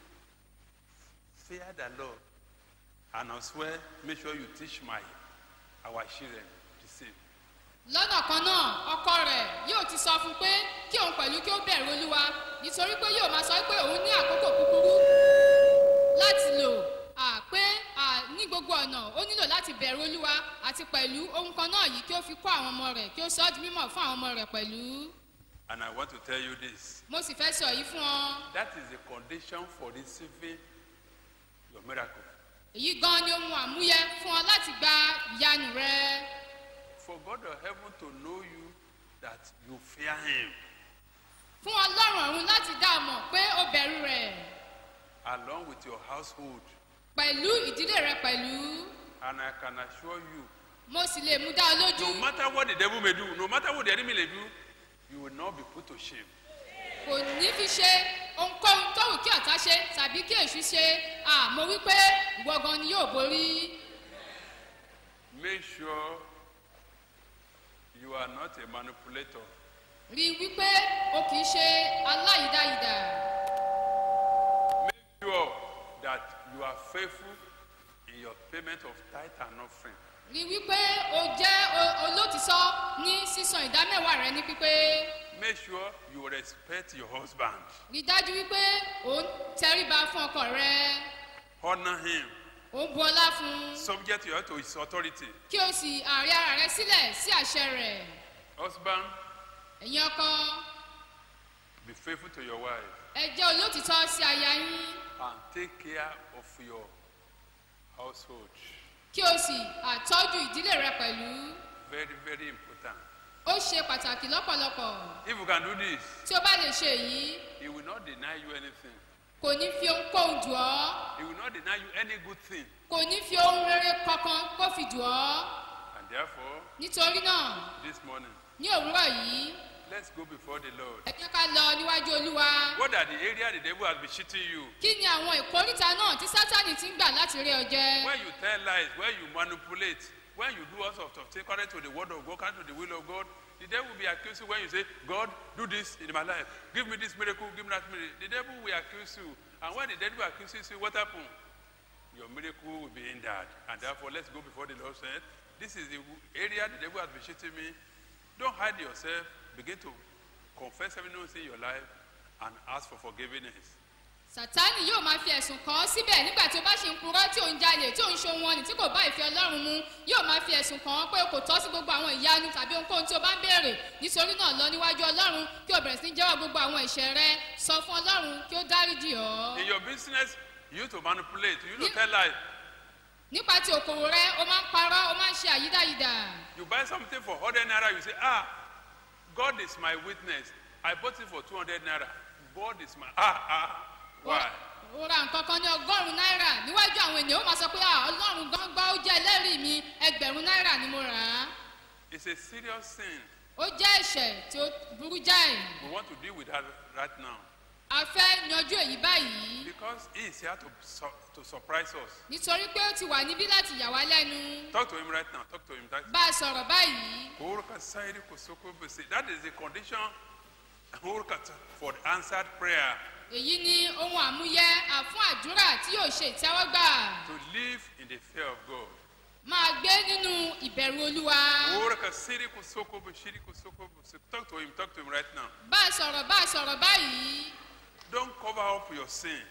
fear the Lord. And I swear, make sure you teach our children the same. lọ́nà kan náà ọkọ rẹ̀ yóò ti sọ fún pé kí òun pẹ̀lú kí ó bẹ̀rù Olúwa nítorí pé yóò máa sọ pé òun ní àkókò kúkúrú láti lò pé ní gbogbo ọ̀nà ó nílò láti bẹ̀rù Olúwa àti pẹ̀lú ohun kan náà yìí kí ó fi kọ́ àwọn ọmọ rẹ̀ kí ó sọ ọ́ di mímọ̀ fún àwọn ọmọ rẹ̀ pẹ̀lú. And I want to tell you this. mo sì fẹ́ sọ yìí fún ọ. That is the condition for receiving your miracle. èyí gan ni ohun àmúyẹ fún ọ láti gba ìyanu rẹ. For God of heaven to know you that you fear him. fún Ọlọ́run ọ̀run láti dá ọ mọ̀ pé ó bẹ̀rù rẹ̀. Along with your household. pẹ̀lú ìdílé rẹ pẹ̀lú. And I can assure you. mo sì lè mú dá ọ lójú. No matter what the devil may do, no matter what the enemy may do, you will not be put to shame. kò ní fi ṣe ohunkóhun tó wù kí ọ̀tá ṣe tàbí kí èṣù ṣe mo wí pé ìwọ gan ni yóò borí. Make sure you are not a manipulator. rí i wípé o kì í ṣe aláyídáyídà. Make sure that you are faithful in your payment of tithe and offering. rí wípé o jẹ́ olótìsọ́ ní sísan ìdámẹ́wàá rẹ ní pípé. Make sure you respect your husband. rí dájú wípé o ń tẹríba fún ọkọ rẹ. Honor him. o ń bu ọlá fún. Subject you to his authority. kí o sì àárẹ̀ ara rẹ sílẹ̀ sí àṣẹ rẹ̀. Husband, ẹ̀yin ọkọ. be faithful to your wife. ẹ jẹ́ olótìtọ́ sí aya yín. And take care of your household. kí o sì àtọ́jú ìdílé rẹ pẹ̀lú. Very, very important. ó ṣe pàtàkì lọ́pọ̀lọpọ̀. If you can do this, tí o bá lè ṣe èyí. he will not deny you anything. kò ní fi ohunkóhun dùn ọ́. He will not deny you any good thing. kò ní fi ohun rere kankan kó fi dùn ọ́. And therefore, nítorí náà. this morning, ní òwúrọ̀ yìí. let's go before the Lord. ẹ jẹ́ ká lọ níwájú olúwa. What are the areas the devil has been cheating you? kí ni àwọn ìkóríta náà tí sátani ti ń gbà láti rí ọ jẹ. When you tell lies, when you manipulate, when you do all sorts of things according to the word of God, according to the will of God, the devil will be accusing you when you say, God, do this in my life. Give me this miracle, give me that miracle. The devil will accuse you. And when the devil accuses you, what happens? Your miracle will be hindered. And therefore, let's go before the Lord said, this is the area the devil has been cheating me. Don't hide yourself. Begin to confess everything in your life and ask for forgiveness. sátani yóò máa fi ẹ̀sùn kàn ọ́ síbẹ̀ nígbà tí o bá ṣe ń purọ́ tí ò ń jalè tí ò ń ṣe ohun ọ̀nì tí kò bá ìfẹ́ ọlọ́run mu yóò máa fi ẹ̀sùn kàn ọ́ pé o kò tọ́ sí gbogbo àwọn ìyanu tàbí ohunkóhun tí o bá ń béèrè nítorí náà lọ níwájú ọlọ́run kí o bẹ̀rẹ̀ sí ní jẹ́wọ́ gbogbo àwọn ẹ̀ṣẹ̀ rẹ sọ fún ọlọ́run kí ó dáríjì ọ́. In your business, you used to manipulate, you used to tell lies. nípa ti òkòwò rẹ o máa ń parọ́ o máa ń ṣe àyídáyidà. You buy something for 100 naira, you say, God is my witness. I bought it for 200 naira. God is my, why? ó ra nǹkan kan ní ọgọ́rùn-ún náírà níwájú àwọn ènìyàn ó máa sọ pé ọlọ́run gbọ́ngbọ́n ó jẹ́ ẹlẹ́rìí mi ẹgbẹ̀rún náírà ni mo rà á. It's a serious sin. ó jẹ́ ẹ̀ṣẹ̀ tí ó burú jáì. We want to deal with that right now. a fẹ́ yanjú èyí báyìí. Because he is here to surprise us. nítorí pé ó ti wà níbí láti yà wá lẹ́nu. Talk to him right now. Talk to him. bá a sọ̀rọ̀ báyìí. That is the condition for the answered prayer. èyí ni ohun àmúyẹ fún àdúrà tí yóò ṣe ìtẹ́wọ́gbà. To live in the fear of God. máa gbé nínú ìbẹ̀rù olúwa. Talk to him right now. bá a sọ̀rọ̀ báyìí. Don't cover up your sin.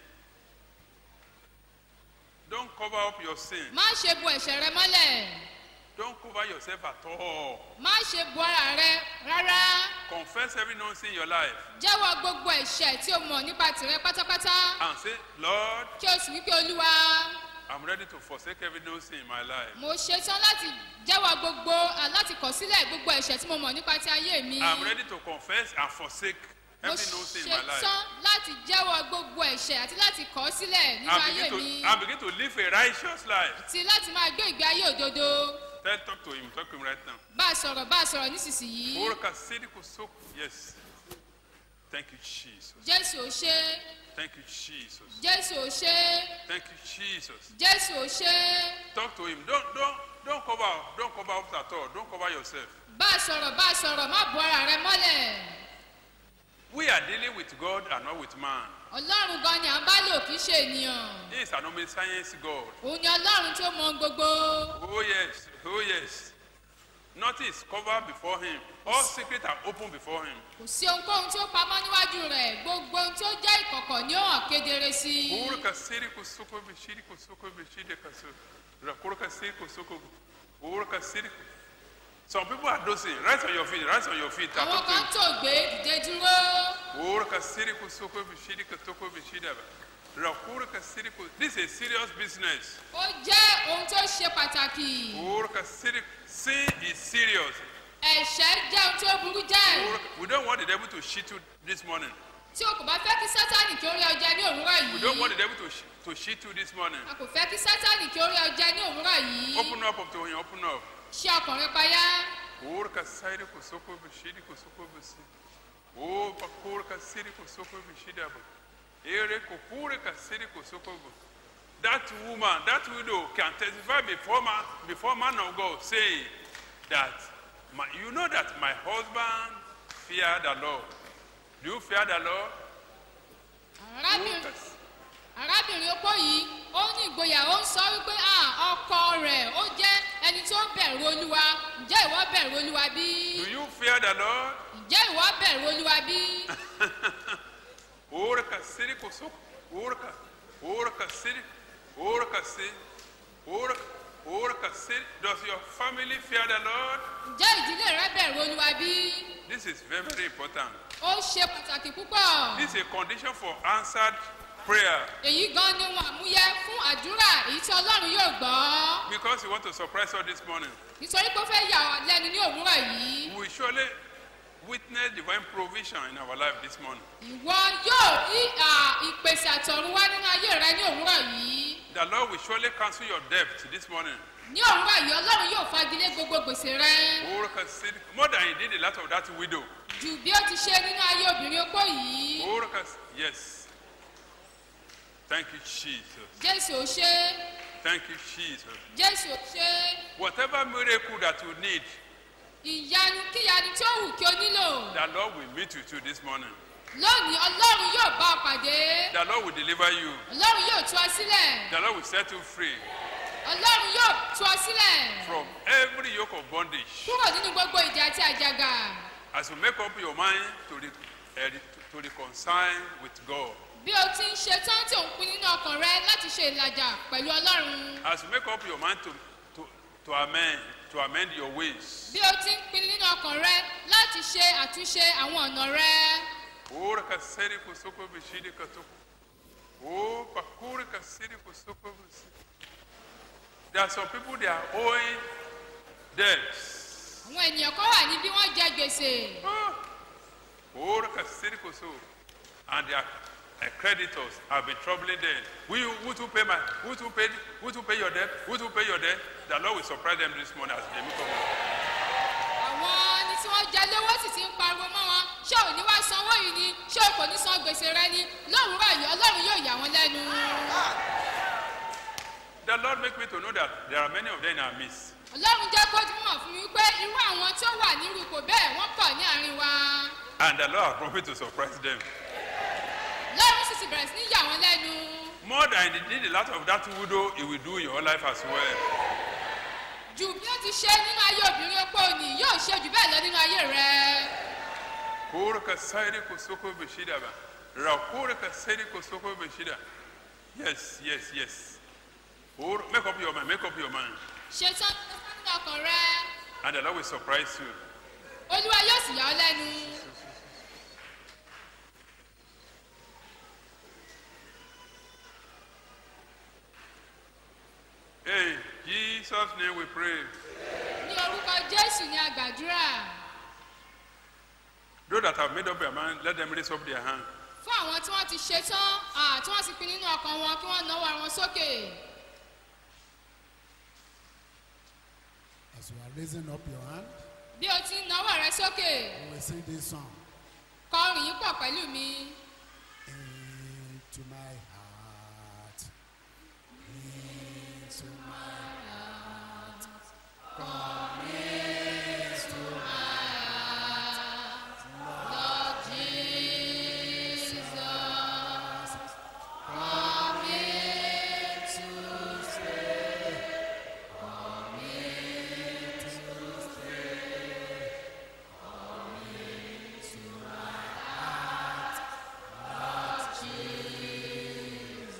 Don't cover up your sin. má ṣe bo ẹ̀ṣẹ̀ rẹ mọ́lẹ̀. Don't cover yourself at all. má ṣe bo ara rẹ rárá. Confess every nonsense in your life. jẹ́wọ́ gbogbo ẹ̀ṣẹ̀ tí o mọ̀ nípa tìrẹ pátápátá. And say, Lord, kí o sì wípé olúwa. I'm ready to forsake every nonsense in my life. mo ṣetán láti jẹ́wọ́ gbogbo láti kọ̀ sílẹ̀ gbogbo ẹ̀ṣẹ̀ tí mo mọ̀ nípa ti ayé mi. I'm ready to confess and forsake every nonsense in my life. mo ṣetán láti jẹ́wọ́ gbogbo ẹ̀ṣẹ̀ àti láti kọ̀ sílẹ̀ nínú ayé mi. And begin to live a righteous life. àti láti máa gbé ìgbé ayé òdodo. Talk to him right now. bá a sọ̀rọ̀ nísinsìnyí. Yes. Thank you, Jesus. jésù ò ṣe. Thank you, Jesus. jésù ò ṣe. Thank you, Jesus. jésù ò ṣe. Talk to him. Don't cover up at all. Don't cover yourself. bá a sọ̀rọ̀ má bo ara rẹ mọ́lẹ̀. We are dealing with God and not with man. ọlọ́run gan ni à ń bá lò kì í ṣe ènìyàn. He is an omniscience God. òun ni ọlọ́run tí ó mọ gbogbo. Oh yes. Nothing is covered before him. All secrets are open before him. kò sí ohunkóhun tí ó pamọ́ níwájú rẹ̀ gbogbo ohun tí ó jẹ́ ìkọ̀kọ̀ ni ó hàn kedere sí i. Some people are dozing. Rise on your feet. àwọn kan tó gbé dìde dúró. This is a serious business. ó jẹ́ ohun tó ṣe pàtàkì. Sin is serious. ẹ̀ṣẹ̀ jẹ́ ohun tó burú jáì. We don't want the devil to cheat you this morning. tí o kò bá fẹ́ kí sátánì kí ó rí ọjà ní òwúrọ̀ yìí. We don't want the devil to cheat you this morning. a kò fẹ́ kí sátánì kí ó rí ọjà ní òwúrọ̀ yìí. Open up to him. Open up. ṣe ọkàn rẹ payá. That woman, that widow can testify before man of God, say that you know that my husband feared the Lord. Do you fear the Lord? arábìnrin opó yìí ó ní ìgboyà ó ń sọ wípé ọkọ rẹ̀ ó jẹ́ ẹni tó bẹ̀rù olúwa ǹjẹ́ ìwọ bẹ̀rù olúwa bí? Do you fear the Lord? ǹjẹ́ ìwọ bẹ̀rù olúwa bí? Orca city kosoko. Orca city. Orca city. Orca city. Does your family fear the Lord? ǹjẹ́ ìdílé rẹ bẹ̀rù olúwa bí? This is very, very important. ó ṣe pàtàkì púpọ̀. This is a condition for answered prayer. èyí gan ni wọn àmúyẹ fún àdúrà èyí tí ọlọ́run yóò gbọ́. Because you want to surprise us this morning. nítorí pé ó fẹ́ yà wá lẹ́nu ní òwúrọ̀ yìí. We surely witness divine provision in our life this morning. ìwọ yóò rí ìpèsè àtọ̀run wá nínú ayé rẹ ní òwúrọ̀ yìí. The Lord will surely cancel your debt this morning. ní òwúrọ̀ yìí ọlọ́run yóò fagilé gbogbo gbèsè rẹ. Orca city. More than he did the life of that widow. jù bí ó ti ṣe nínú ayé obìnrin opó yìí. Orca, yes. Thank you, Jesus. jésù ò ṣe. Thank you, Jesus. jésù ò ṣe. Whatever miracle that you need, ìyanu kíyanu tí ó wù kí o nílò. the Lord will meet with you this morning. lónìí ọlọ́run yóò bá ọ pàdé. The Lord will deliver you. ọlọ́run yóò tú ọ sílẹ̀. The Lord will set you free ọlọ́run yóò tú ọ sílẹ̀. from every yoke of bondage. kúrò nínú gbogbo ìjà àti àjàgà. As you make up your mind to reconcile with God. bí o ti ń ṣe tán tí ò ń pin nínú ọkàn rẹ láti ṣe ìlàjà pẹ̀lú ọlọ́run. As you make up your mind to amend your ways. bí o ti ń pin nínú ọkàn rẹ láti ṣe àtúnṣe àwọn ọ̀nà rẹ. Ora kaseri kusoko bishidi katoko. Oh, pakuri kaseri kusoko bishidi. There are some people they are owing debts. àwọn ènìyàn kan wà níbí wọ́n jẹ gbèsè. Ora kaseri kusoko. And their creditors have been troubling them. Who to pay your debt? Who to pay your debt? The Lord will surprise them this morning as they come. àwọn ẹni tí wọ́n jẹ lówó sì ti ń pariwo mọ́ wọn ṣé ò ní wá sanwó yìí ni ṣé o kò ní san gbèsè rẹ ni lówùúrọ̀ yìí ọlọ́run yóò yà wọ́n lẹ́nu. The Lord make me to know that there are many of them in our midst. ọlọ́run jẹ́ kó ti mọ̀ fún mi pé irú àwọn tó wà ní irúpò bẹ́ẹ̀ wọ́n pọ̀ ní àárín wa. And the Lord has promised to surprise them. lọ́run sì ti bẹ̀rẹ̀ sí ní yà wọ́n lẹ́nu. More than he did a lot of that widow, he will do in your life as well. jù bí ó ti ṣe nínú ayé obìnrin opó ni yóò ṣe jù bẹ́ẹ̀ lọ nínú ayé rẹ. Kore kasairi kosoko beshida ba. Rakore kasairi kosoko beshida. Yes, yes, yes. Make up your mind, make up your mind. ṣe tán nínú ọkàn rẹ. And the Lord will surprise you. olúwa yóò sì yà ọ́ lẹ́nu. Hey, Jesus' name we pray. ní orúkọ jésù ni a gbàdúrà. Those that have made up their mind, let them raise up their hand. fún àwọn tí wọ́n ti ṣe tán tí wọ́n sì pin nínú ọkàn wọn kí wọ́n náwó ara wọn sókè. As you are raising up your hand, bí o ti ń náwó rẹ sókè. we will sing this song. kọ orin yìí pọ̀ pẹ̀lú mi. Into my heart, into my heart, come into my heart, Lord Jesus, come in to stay, come in to stay, come into my heart, Lord Jesus.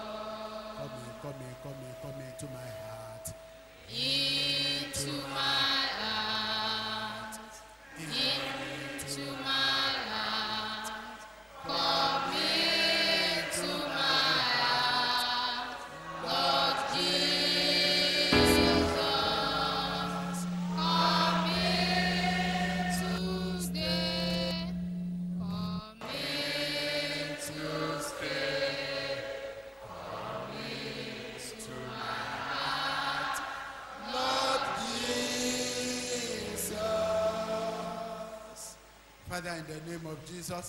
Come into my heart. Into my heart, into my heart, come into my heart, Lord Jesus, come in to stay, come in to stay, come into my heart, Lord Jesus. Father, in the name of Jesus,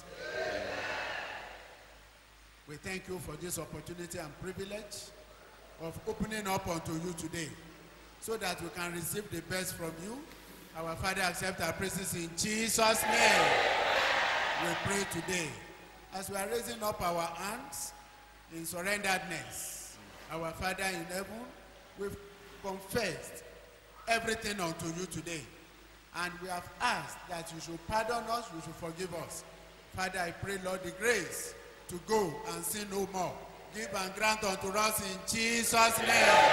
we thank you for this opportunity and privilege of opening up unto you today so that we can receive the best from you. Our Father, accept our praises in Jesus' name. We pray today. As we are raising up our hands, in surrenderedness. Our Father in heaven, we've confessed everything unto you today. And we have asked that you should pardon us, you should forgive us. Father, I pray, Lord, the grace to go and sin no more. Give and grant unto us in Jesus' name.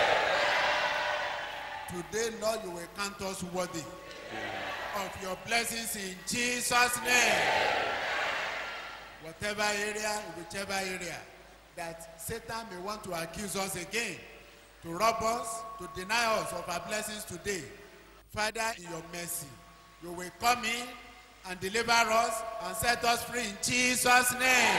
Today, Lord, you will count us worthy of your blessings in Jesus' name. Whatever area, whichever area that Satan may want to accuse us again, to rob us, to deny us of our blessings today, Father, in your mercy, you will come in and deliver us and set us free in Jesus' name.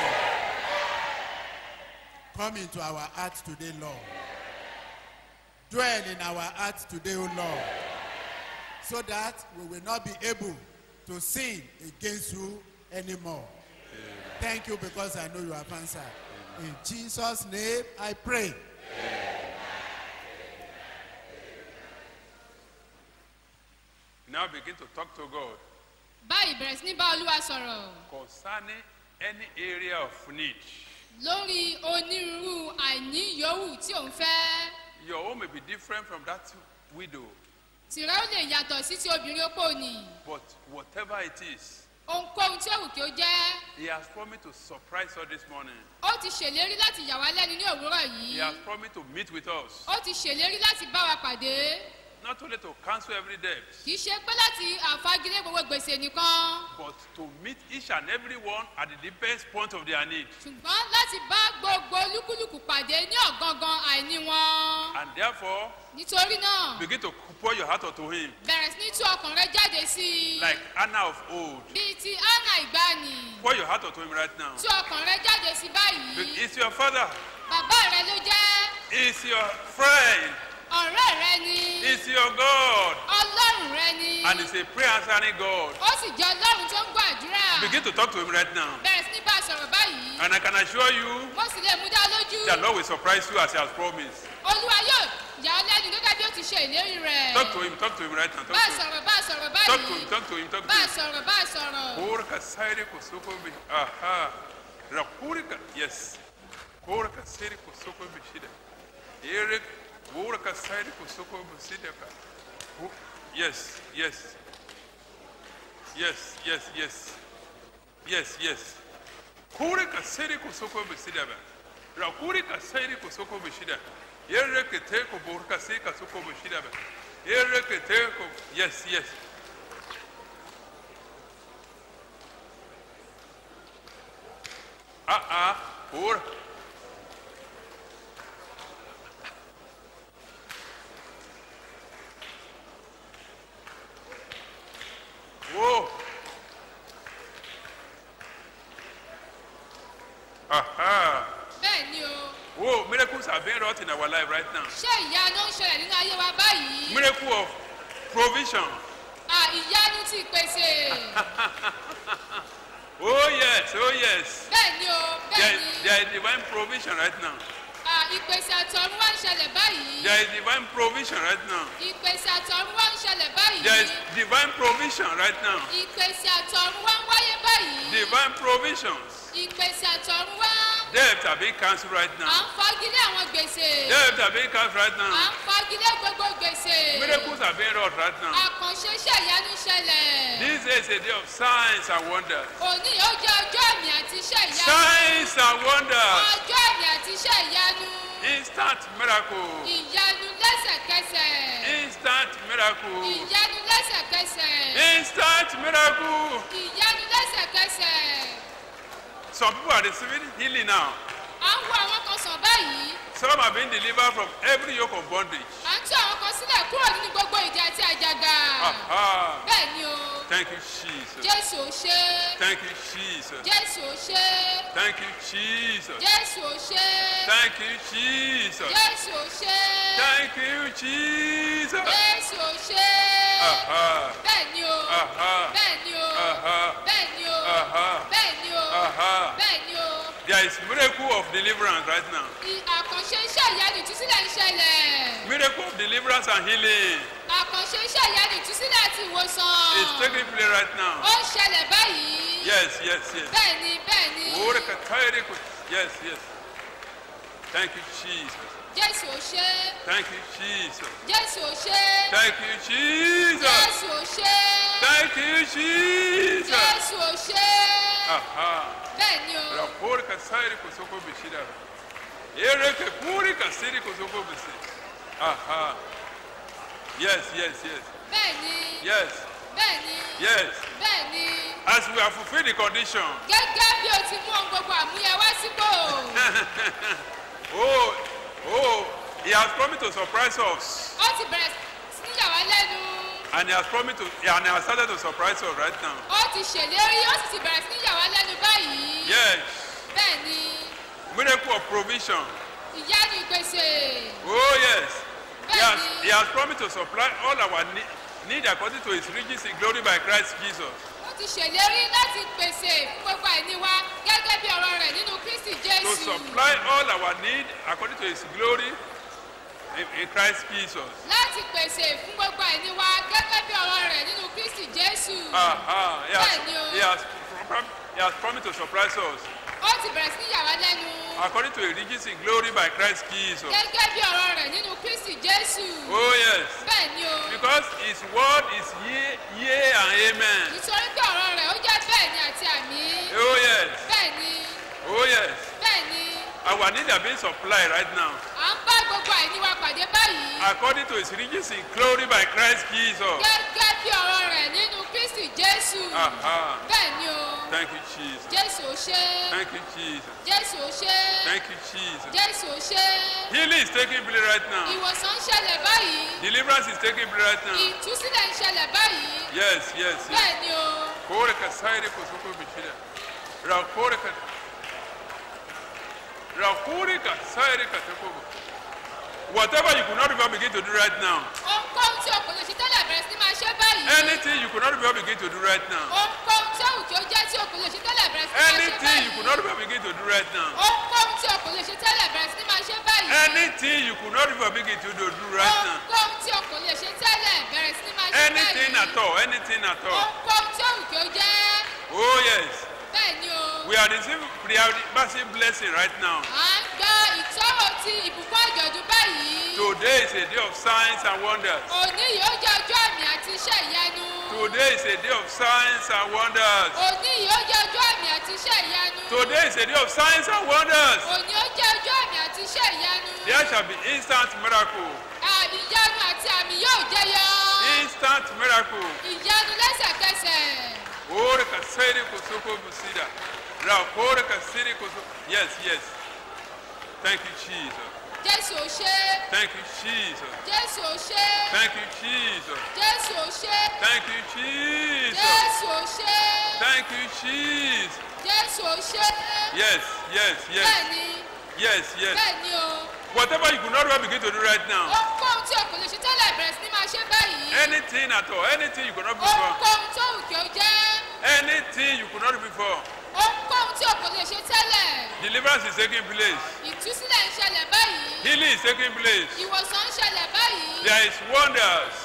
Come into our hearts today, Lord. Dwell in our hearts today, O Lord, so that we will not be able to sin against you anymore. Amen. Thank you, because I know you have answered. Amen. In Jesus' name I pray. Amen. Now begin to talk to God báyìí bẹ̀rẹ̀ sí ní bá olúwa sọ̀rọ̀ concerning any area of need. lórí onírúurú àìní yòówù tí òun fẹ́. Your home may be different from that widow. tìrẹ ó lè yàtọ̀ sí ti obìnrin opó ni. But whatever it is, ohunkóhun tí ó wù kí ó jẹ́. he has promised to surprise us this morning. ó ti ṣèlérí láti yà wá lẹ́nu ní òwúrọ̀ He yìí. has promised to meet with us. ó ti ṣèlérí láti bá wa pàdé. Not only to cancel every debt, kì í ṣe pé láti àfagilé gbogbo gbèsè nìkan. but to meet each and every one at the deepest point of their need. ṣùgbọ́n láti bá gbogbo olúkúlùkù pàdé ní ọ̀gangan àìní wọn. And therefore, nítorí náà begin to pour your heart unto him. bẹ̀rẹ̀ sí ní tú ọkàn rẹ jáde sí i. Like Anna of old. bíi ti anna ìgbani. Pour your heart unto him right now. tú ọkàn rẹ jáde sí báyìí. It's your father. bàbá rẹ ló jẹ́. It's your friend. ọ̀rẹ́ rẹ ni. It's your God. ọlọ́run rẹ ni. And it's a prayer answering God. ó sì jẹ́ ọlọ́run tó ń gbọ́ àdúrà. Begin to talk to him right now. bẹ̀rẹ̀ sí ní bá a sọ̀rọ̀ báyìí. And I can assure you, mo sì lè mú dá lójú. the Lord will surprise you as he has promised. olúwa yóò yà ọ́ lẹ́nu gẹ́gẹ́ bí ó ti ṣe ìlérí rẹ̀. Talk to him right now. bá a sọ̀rọ̀ bá a sọ̀rọ̀ báyìí. Talk to him, talk to him, talk to bá a him. sọ̀rọ̀ bá a sọ̀rọ̀. Korka sairi kosoko bi. Aha. Rakurika, yes. Korka sairi kosoko bi shida. Eric, korka sairi kosoko bi shida ka. Yes, yes. Yes, yes, yes. Yes, yes. Korka sairi kosoko bi shida ba. Rakurika sairi kosoko bi shida. Eric teko korka sairi kosoko bi shida ba. Eric teko. Yes, yes. Or whoa. Aha. bẹ́ẹ̀ ni o. Whoa, miracles are being wrought in our life right now. ṣé ìyanu ń ṣẹlẹ̀ nínú ayé wa báyìí. Miracle of provision. ìyanu ti pèsè. Oh yes, oh yes. bẹ́ẹ̀ ni o bẹ́ẹ̀ ni. There is divine provision right now. ìpèsè àtọ̀run wá ń ṣẹlẹ̀ báyìí. There is divine provision right now. ìpèsè àtọ̀run wá ń ṣẹlẹ̀ báyìí. There is divine provision right now. ìpèsè àtọ̀run wá ń wáyé báyìí. Divine provisions. ìpèsè àtọ̀run wá. Debt are being cancelled right à now. ń fagilé àwọn gbèsè. Debt are being cancelled right à now. ń fagilé gbogbo gbèsè. Miracles are being wrought right now. àkànṣe iṣẹ́ ìyanu ṣẹlẹ̀. This is a day of signs and wonders. òní yóò jẹ́ ọjọ́ àmì àti iṣẹ́ ìyanu. Signs and wonders. ọjọ́ àmì àti iṣẹ́ ìyanu. Instant miracle. ìyanu lẹ́sẹ̀kẹsẹ̀. Instant miracle. ìyanu lẹ́sẹ̀kẹsẹ̀. Instant miracle. ìyanu lẹ́sẹ̀kẹsẹ̀. Some people are receiving healing now. à ń wo àwọn kan sàn báyìí. Some have been delivered from every yoke of bondage. à ń tú àwọn kan sílẹ̀ kúrò nínú gbogbo ìdí àti àjàgà. Aha. bẹ́ẹ̀ ni o. Thank you, Jesus. jésù ò ṣe é. Thank you, Jesus. jésù ò ṣe é. Thank you, Jesus. jésù ò ṣe é. Thank you, Jesus. jésù ò ṣe é. Thank you, Jesus. jésù ò ṣe é. Aha. bẹ́ẹ̀ ni o. Aha. bẹ́ẹ̀ ni o. Aha. bẹ́ẹ̀ ni o. Aha. bẹ́ẹ̀ ni o. Aha. bẹ́ẹ̀ ni o. There is miracle of deliverance right now. àkànṣe iṣẹ́ ìyanu ìtúsílẹ̀ ń ṣẹlẹ̀. Miracle of deliverance and healing àkànṣe iṣẹ́ ìyanu ìtúsílẹ̀ àti ìwòsàn. is taking place right now. ó ń ṣẹlẹ̀ báyìí. Yes, yes, yes. bẹ́ẹ̀ ni bẹ́ẹ̀ ni. Yes, yes. Thank you, Jesus. jésù ò ṣe Thank you, Jesus. jésù ò ṣe Thank you, Jesus. jésù ò ṣe Thank you, Jesus. jésù ò ṣe Aha. bẹ́ẹ̀ ni o Rapor kasairi kosoko bishida. Ere ke puri kasiri kosoko bisi. Aha. Yes, yes, yes. bẹ́ẹ̀ ni Yes, bẹ́ẹ̀ ni yes. bẹ́ẹ̀ ni As we have fulfilled the condition. gẹ́gẹ́ bí o ti mú ohun gbogbo àmúyẹ wá sípò Oh, he has promised to surprise us. ó ti bẹ̀rẹ̀ sí ní yà wá lẹ́nu And he has promised to, and he has started to surprise us right now. ó ti ṣèlérí ó sì ti bẹ̀rẹ̀ sí ní yà wá lẹ́nu báyìí Yes. bẹ́ẹ̀ ni Miracle of provision. ìyanu ìpèsè Oh, yes. bẹ́ẹ̀ He has promised to supply all our need according to his riches in glory by Christ Jesus. ó ti ṣèlérí láti pèsè fún gbogbo àìní wa gẹ́gẹ́ bí ọ̀rọ̀ rẹ̀ nínú kristi To jésù supply all our need according to his glory in Christ Jesus. láti pèsè fún gbogbo àìní wa gẹ́gẹ́ bí ọ̀rọ̀ rẹ̀ nínú kristi jésù He bẹ́ẹ̀ ni o he has promised to surprise us ó ti bẹ̀rẹ̀ sí ní yà wá lẹ́nu according to his riches in glory by Christ Jesus. gẹ́gẹ́ bí ọ̀rọ̀ rẹ̀ nínú kristi jésù Oh, yes. bẹ́ẹ̀ ni o Because his word is yea and amen. nítorí pé ọ̀rọ̀ rẹ̀ ó jẹ́ bẹ́ẹ̀ ni àti àmì Oh, yes. bẹ́ẹ̀ ni Oh, yes. bẹ́ẹ̀ ni Our needs are being supplied right now à ń bá gbogbo àìní wa pàdé báyìí according to his riches in glory by Christ Jesus. gẹ́gẹ́ bí ọ̀rọ̀ rẹ̀ nínú kristi jésù Aha. bẹ́ẹ̀ ni o Thank you, Jesus. jésù ò ṣe Thank you, Jesus. jésù ò ṣe Thank you, Jesus. jésù ò ṣe Healing is taking place right now. ìwòsàn ń ṣẹlẹ̀ báyìí Deliverance is taking place right now. ìtúsílẹ̀ ń ṣẹlẹ̀ báyìí Yes, yes, yes. bẹ́ẹ̀ ni o Kore kasaire kosoko bishida. Rakore ka. Rakore kasaire katekobo. Whatever you could not even begin to do right now. ohunkóhun tí o kò lè ṣe tẹ́lẹ̀ bẹ̀rẹ̀ sí ní máa ṣe báyìí Anything you could not even begin to do right now. ohunkóhun tí òun tí ó jẹ́ tí o kò lè ṣe tẹ́lẹ̀ bẹ̀rẹ̀ sí ní máa ṣe Anything you could báyìí not even begin to do right now. ohunkóhun tí o kò lè ṣe tẹ́lẹ̀ bẹ̀rẹ̀ sí ní máa ṣe báyìí Anything you could not even begin to do right now. ohunkóhun tí o kò lè ṣe tẹ́lẹ̀ bẹ̀rẹ̀ sí ní máa ṣe Anything báyìí at all. Anything at all. ohunkóhun tí òun tí ó jẹ́ Oh, yes. bẹ́ẹ̀ ni o We are receiving massive blessing right now. à ń gba ìtọ́wò ti ìbùkún àjọ̀dún báyìí Today is a day of signs and wonders. òní yìí ó jẹ́ ọjọ́ àmì àti iṣẹ́ ìyanu Today is a day of signs and wonders. òní yìí ó jẹ́ ọjọ́ àmì àti iṣẹ́ ìyanu Today is a day of signs and wonders. òní ó jẹ́ ọjọ́ àmì àti iṣẹ́ ìyanu There shall be instant miracle. àmì ìyanu àti àmì yóò jẹyọ Instant miracle. ìyanu lẹ́sẹ̀kẹsẹ̀ Ore kasiri kosoko busida. Rakore kasiri kosoko. Yes, yes. Thank you, Jesus. jésù ò ṣe Thank you, Jesus. jésù ò ṣe Thank you, Jesus. jésù ò ṣe Thank you, Jesus. jésù ò ṣe Thank you, Jesus. jésù ò ṣe Yes, yes, yes. bẹ́ẹ̀ ni Yes, yes. bẹ́ẹ̀ ni o Whatever you could not even begin to do right now. ohunkóhun tí o kò lè ṣe tẹ́lẹ̀ bẹ̀rẹ̀ sí ní máa ṣe báyìí Anything at all. Anything you could not before. ohunkóhun tó wù kí o jẹ́ Anything you could not before. ohunkóhun tí o kò lè ṣe tẹ́lẹ̀ Deliverance is taking place. ìtúsílẹ̀ ń ṣẹlẹ̀ báyìí Healing is taking place. ìwòsàn ń ṣẹlẹ̀ báyìí There is wonders.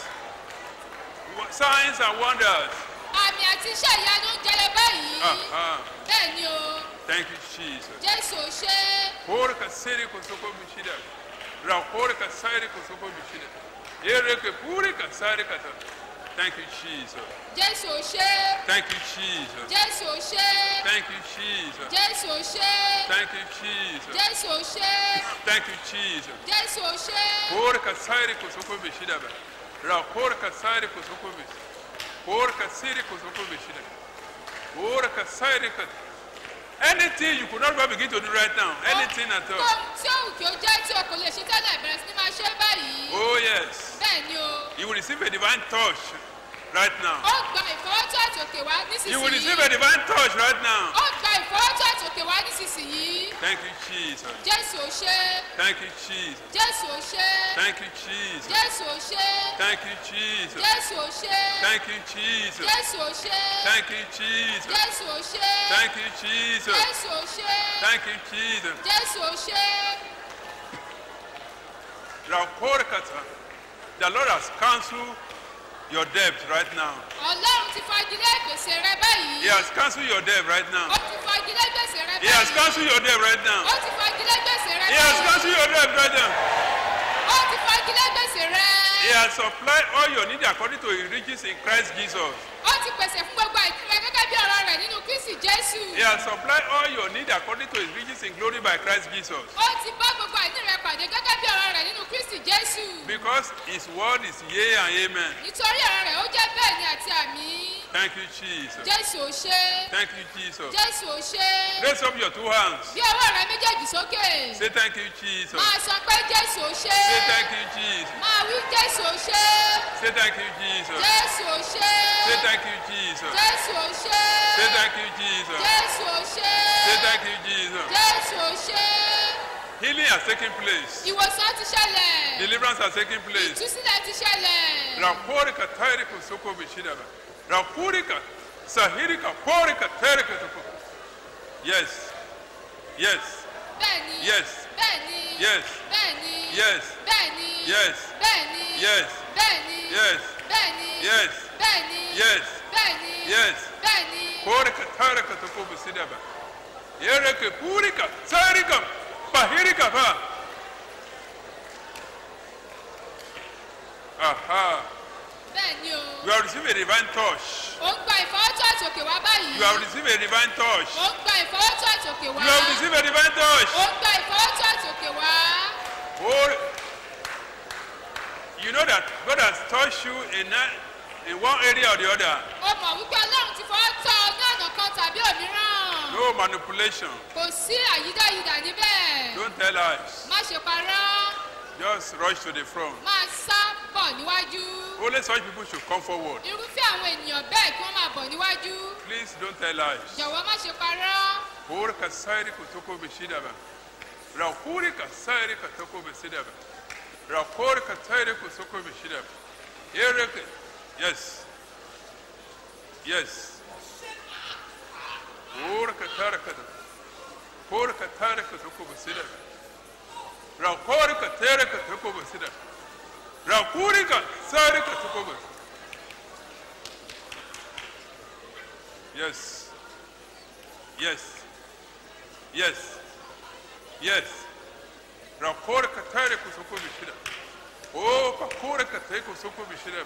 Signs and wonders. àmì àti iṣẹ́ ìyanu ń jẹyọ báyìí bẹ́ẹ̀ ni o Thank you, Jesus. jésù ò ṣe Kore kasiri kosoko bishida. Rakore kasiri kosoko bishida. Ereke puri kasiri kata. Thank you, Jesus. jésù ò ṣe Thank you, Jesus. jésù ò ṣe Thank you, Jesus. jésù ò ṣe Thank you, Jesus. jésù ò ṣe Thank you, Jesus. jésù ò ṣe Kore kasiri kosoko bishida ba. Rakore kasiri kosoko bishida. Kore kasiri kosoko bishida. Kore kasiri kata. Anything you could not even begin to do right now. Anything at all. ohunkóhun tí òun kí o jẹ́ tí o kò lè ṣe tẹ́lẹ̀ bẹ̀rẹ̀ sí ní máa ṣe báyìí Oh, yes. bẹ́ẹ̀ ni o You will receive a divine touch right now. ó gba ìfọwọ́tọ́ àtòkè wá You will receive nísinsìnyí a divine touch right now. ó gba ìfọwọ́tọ́ àtòkè wá nísinsìnyí Thank you, Jesus. jésù ò ṣe Thank you, Jesus. jésù ò ṣe Thank you, Jesus. jésù ò ṣe Thank you, Jesus. jésù ò ṣe Thank you, Jesus. jésù ò ṣe Thank you, Jesus. jésù ò ṣe Thank you, Jesus. jésù ò ṣe Thank you, Jesus. jésù ò ṣe Rakorkata. The Lord has cancelled your debt right now. ọlọ́run ti fagilé gbèsè rẹ báyìí He has cancelled your debt right now. ó ti fagilé gbèsè rẹ He has báyìí cancelled your debt right now. ó ti fagilé gbèsè rẹ He has cancelled your debt, brethren. ó ti fagilé gbèsè rẹ. He has supplied all your needs according to his riches in Christ Jesus. ó ti pèsè fún gbogbo ìtura gẹ́gẹ́ bí ọ̀rọ̀ rẹ̀ nínú kristi jésù. He has supplied all your needs according to his riches in glory by Christ Jesus. ó ti bá gbogbo àìní rẹ pàdé gẹ́gẹ́ bí ọ̀rọ̀ rẹ̀ nínú kristi jésù. Because his word is yea and amen. nítorí ọ̀rọ̀ rẹ̀ ó jẹ́ bẹ́ẹ̀ ni àti àmì. Thank you, Jesus. jésù ò ṣe. Thank you, Jesus. jésù ò ṣe. Raise up your two hands. bí ọwọ́ rẹ méjèèjì sókè. Say thank you, Jesus. máa sọ pé jésù ò ṣe. Say thank you, Jesus. máa wí jésù ò ṣe. Say thank you, Jesus. jésù ò ṣe. Say thank you, Jesus. jésù ò ṣe. Say thank you, Jesus. jésù ò ṣe. Say thank you, Jesus. jésù ò ṣe. Healing has taken place. ìwòsàn ti ṣẹlẹ̀. Deliverance has taken place. ìtúsílẹ̀ ti ṣẹlẹ̀. Raporika tairika soko bishidaba. Raporika sahirika porika tairika soko. Yes. Yes. bẹ́ẹ̀ni. Yes. bẹ́ẹ̀ni. Yes. bẹ́ẹ̀ni. Yes. bẹ́ẹ̀ni. Yes. bẹ́ẹ̀ni. Yes. bẹ́ẹ̀ni. Yes. bẹ́ẹ̀ni. Yes. bẹ́ẹ̀ni. Yes. bẹ́ẹ̀ni. Yes. bẹ́ẹ̀ni. Porika tairika soko bishidaba. Yereke purika sairika pahirika pa. Aha. bẹ́ẹ̀ni o. You have received a divine touch. ó ń gba ìfọwọ́tò àtòkè wá báyìí. You have received a divine touch. ó ń gba ìfọwọ́tò àtòkè wá. You have received a divine touch. ó ń gba ìfọwọ́tò àtòkè wá. Oh, you know that God has touched you in one area or the other. ó mọ̀ wípé ọlọ́run ti fọwọ́ tọ́ ọ ní ọ̀nà kan tàbí òmíràn. No manipulation. kò sí àyídáyidà níbẹ̀. Don't tell lies. má ṣe parọ́. Just rush to the front. máa sá bọ̀ níwájú. Only such people should come forward. irúfẹ́ àwọn ènìyàn bẹ́ẹ̀ kí wọ́n máa bọ̀ níwájú. Please don't tell lies. jọ̀wọ́ má ṣe parọ́. Por kasairi kutoko bishidaba. Rakuri kasairi katoko bishidaba. Rakuri kasairi kutoko bishidaba. Ereke. Yes. Yes. Por katara kata. Por katara katoko bishidaba. Rakuri katara katoko bishidaba. Rakuri kasairi katoko bishidaba. Yes. Yes. Yes. Yes. Rakore katare kusoko bishida. Oh, kakore katare kusoko bishida.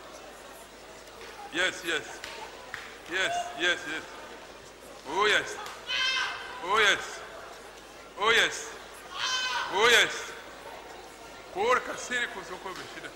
Yes, yes. Yes, yes, yes. Oh, yes. Oh, yes. Oh, yes. Oh, yes. Kore kasiri kusoko bishida.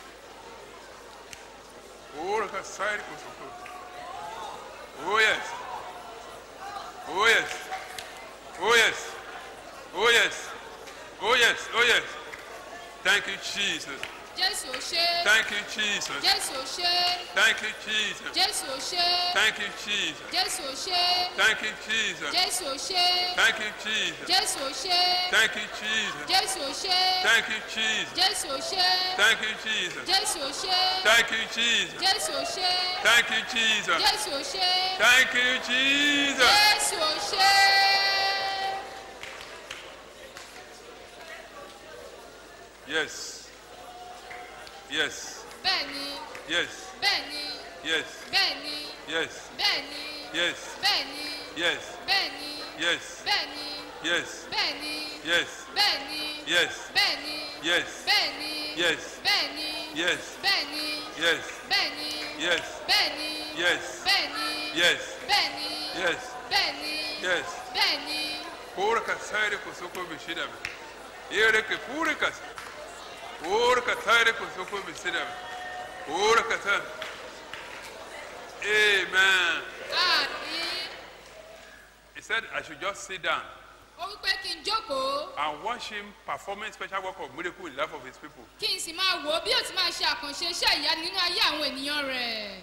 Kore kasiri kusoko. Oh, yes. Oh, yes. Oh, yes. Oh, yes. Oh, yes. Oh, yes. Thank you, Jesus. jésù ò ṣe. Thank you, Jesus. jésù ò ṣe. Thank you, Jesus. jésù ò ṣe. Thank you, Jesus. jésù ò ṣe. Thank you, Jesus. jésù ò ṣe. Thank you, Jesus. jésù ò ṣe. Thank you, Jesus. jésù ò ṣe. Thank you, Jesus. jésù ò ṣe. Thank you, Jesus. jésù ò ṣe. Thank you, Jesus. jésù ò ṣe. Thank you, Jesus. jésù ò ṣe. Thank you, Jesus. jésù ò ṣe. Yes. Yes. bẹ́ẹ̀ni. Yes. bẹ́ẹ̀ni. Yes. bẹ́ẹ̀ni. Yes. bẹ́ẹ̀ni. Yes. bẹ́ẹ̀ni. Yes. bẹ́ẹ̀ni. Yes. bẹ́ẹ̀ni. Yes. bẹ́ẹ̀ni. Yes. bẹ́ẹ̀ni. Yes. bẹ́ẹ̀ni. Yes. bẹ́ẹ̀ni. Yes. bẹ́ẹ̀ni. Yes. bẹ́ẹ̀ni. Yes. bẹ́ẹ̀ni. Yes. bẹ́ẹ̀ni. Yes. bẹ́ẹ̀ni. Yes. bẹ́ẹ̀ni. Yes. bẹ́ẹ̀ni. Yes. bẹ́ẹ̀ni. Porka saire kusoko bishida. Yereke purika. Porka saire kusoko bishida. Porka sa. Amen. Àmín. He said I should just sit down Ó wí pé kí n jókòó, and watch him performing special work of miracle in the life of his people. kí n sì máa wò ó bí ó ti máa ṣe àkànṣe iṣẹ́ ìyanu nínú ayé àwọn ènìyàn rẹ̀.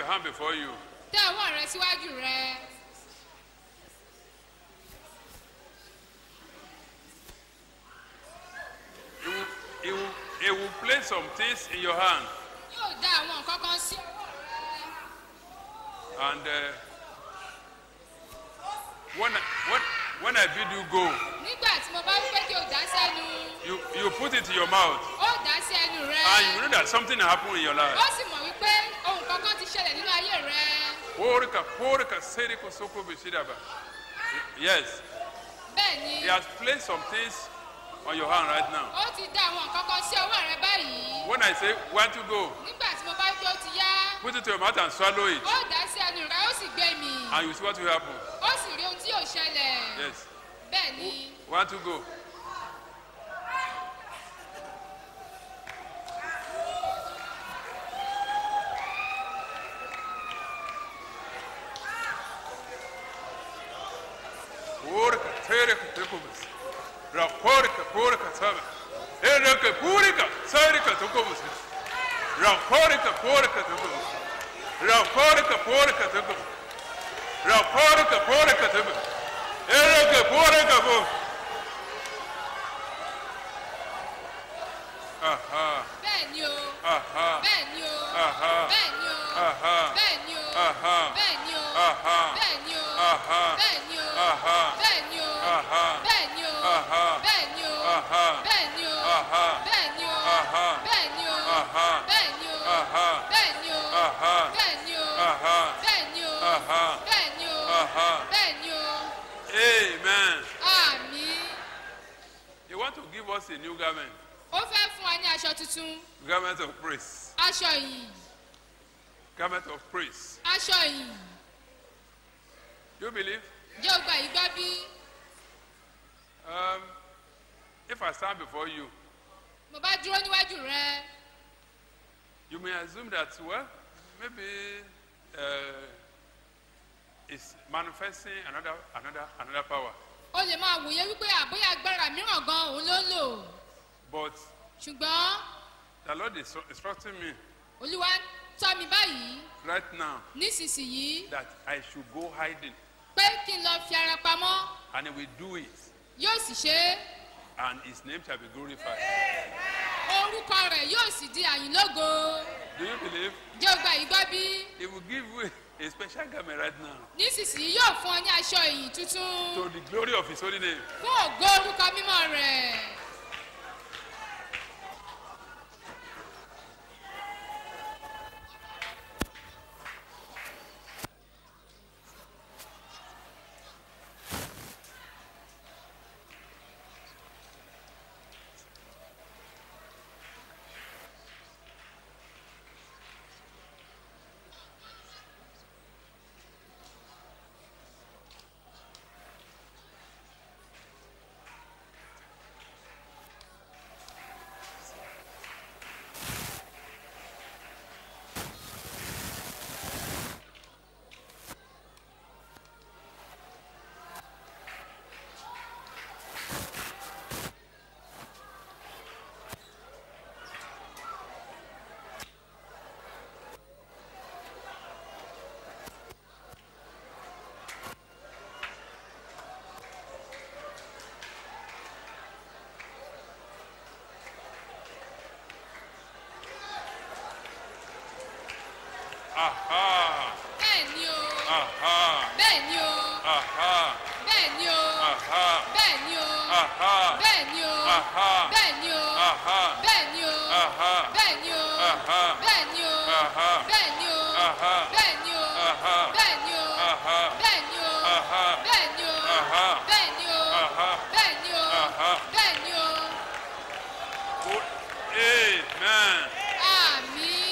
your hand before you. tẹ ọwọ́ rẹ síwájú rẹ. He will place some things in your hand. yóò dá àwọn nǹkan kan sí ọwọ́ rẹ. And when I bid you go, nígbà tí mo bá fẹ́ kí o dá sẹ́nu. you put it in your mouth. ó dá sí ẹnu rẹ. And you know that something happened in your life. ó sì mọ̀ wípé ohun kankan ti ṣẹlẹ̀ nínú ayé rẹ. Porika, seriko, soko, bishidaba. Yes. bẹ́ẹ̀ He ni has placed some things on your hand right now. ó ti dá àwọn nǹkan kan sí ọwọ́ rẹ báyìí. When I say, want to go, nígbà tí mo bá fẹ́ ó ti yá. put it to your mouth and swallow it. ó dá sí ẹnu rẹ ó sì gbé mi. And you see what will happen. ó sì rí ohun tí yóò ṣẹlẹ̀. Yes. bẹ́ẹ̀ ni. Want to go. Porika, seriko, tukubus. Porika, sabe. Erika, purika, serika, tukubus. Porika, tukubus. Porika, tukubus. Porika, tukubus. Erika, purika, aha. bẹ́ẹ̀ ni o. Aha. bẹ́ẹ̀ ni o. Aha. bẹ́ẹ̀ ni o. Aha. bẹ́ẹ̀ ni o. Aha. bẹ́ẹ̀ ni o. Aha. bẹ́ẹ̀ ni o. Aha. bẹ́ẹ̀ ni o. Aha. bẹ́ẹ̀ ni o. Aha. bẹ́ẹ̀ ni o. Aha. bẹ́ẹ̀ ni o. Aha. bẹ́ẹ̀ ni o. Aha. bẹ́ẹ̀ ni o. Aha. bẹ́ẹ̀ ni o. Aha. bẹ́ẹ̀ ni o. Aha. bẹ́ẹ̀ ni o. Aha. bẹ́ẹ̀ ni o. Aha. bẹ́ẹ̀ ni o. Aha. bẹ́ẹ̀ ni o. Aha. bẹ́ẹ̀ ni o. Amen. àmín. You want to give us a new garment. ó fẹ́ fún wa ní aṣọ tuntun. Garment of praise. aṣọ yìí. Garment of praise. aṣọ yìí. Do you believe? jẹ́ o gbà yí gbọ́ bí. If I stand before you, mo bá dúró níwájú rẹ. you may assume that, well, maybe it's manifesting another power. o lè máa wòye wípé àbóyá agbára mìíràn gan òun ló ń lò. But ṣùgbọ́n the Lord is instructing me olúwa tọ́ mi báyìí right now nísinsìnyí that I should go hiding, pé kí n lọ fi ara pamọ́ and He will do it, yóò sì ṣe é. and His name shall be glorified. orúkọ rẹ̀ yóò sì di àyìnlógo. Do you believe? jẹ́ o gbà yí gbọ́ bí. He will give you a special garment right now nísinsìnyí yóò fún ọ ní aṣọ ìyìn tuntun to the glory of His holy name. fún ògo orúkọ mímọ́ rẹ̀. Aha. bẹ́ẹ̀ ni o. Aha. bẹ́ẹ̀ ni o. Aha. bẹ́ẹ̀ ni o. Aha. bẹ́ẹ̀ ni o. Aha. bẹ́ẹ̀ ni o. Aha. bẹ́ẹ̀ ni o. Aha. bẹ́ẹ̀ ni o. Aha. bẹ́ẹ̀ ni o. Aha. bẹ́ẹ̀ ni o. Aha. bẹ́ẹ̀ ni o. Aha. bẹ́ẹ̀ ni o. Aha. bẹ́ẹ̀ ni o. Aha. bẹ́ẹ̀ ni o. Aha. bẹ́ẹ̀ ni o. Aha. bẹ́ẹ̀ ni o. Aha. bẹ́ẹ̀ ni o. Aha. bẹ́ẹ̀ ni o. Amen. àmín.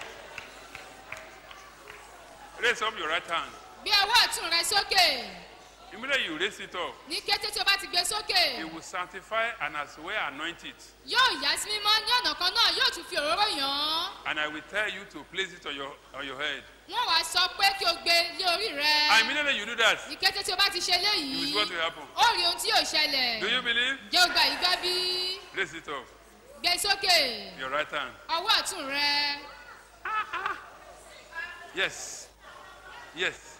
Raise up your right hand. gbé ọwọ́ ọ̀tún rẹ sókè. Immediately you raise it up, ní kété tí o bá ti gbé sókè. He will sanctify and as well anoint it. yóò yà sí mímọ́ ní ọ̀nà kan náà yóò tún fi òróró yàn án. And I will tell you to place it on your head. wọ́n wá sọ pé kí o gbé lé orí rẹ. And immediately you do that, ní kété tí o bá ti ṣe you will see léyìí. what will happen. ó rí ohun tí yóò ṣẹlẹ̀. Do you believe? jẹ́ o gbà yí gbọ́ bí. Raise it up. gbé sókè. Your right hand. ọwọ́ ọ̀tún rẹ. Yes. Yes.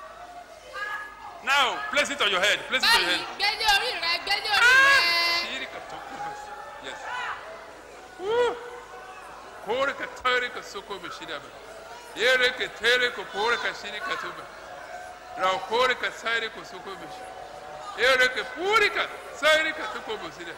Now, place it on your head. Place it on your báyìí head. gbélé orí rẹ gbélé orí rẹ. Yes. Woo. Kore ka tere ka soko bishida ba. Yere ka tere ka kore ka shiri ka tuba. Ra kore ka saire ka soko bishida. Yere ka puri ka saire ka soko bishida.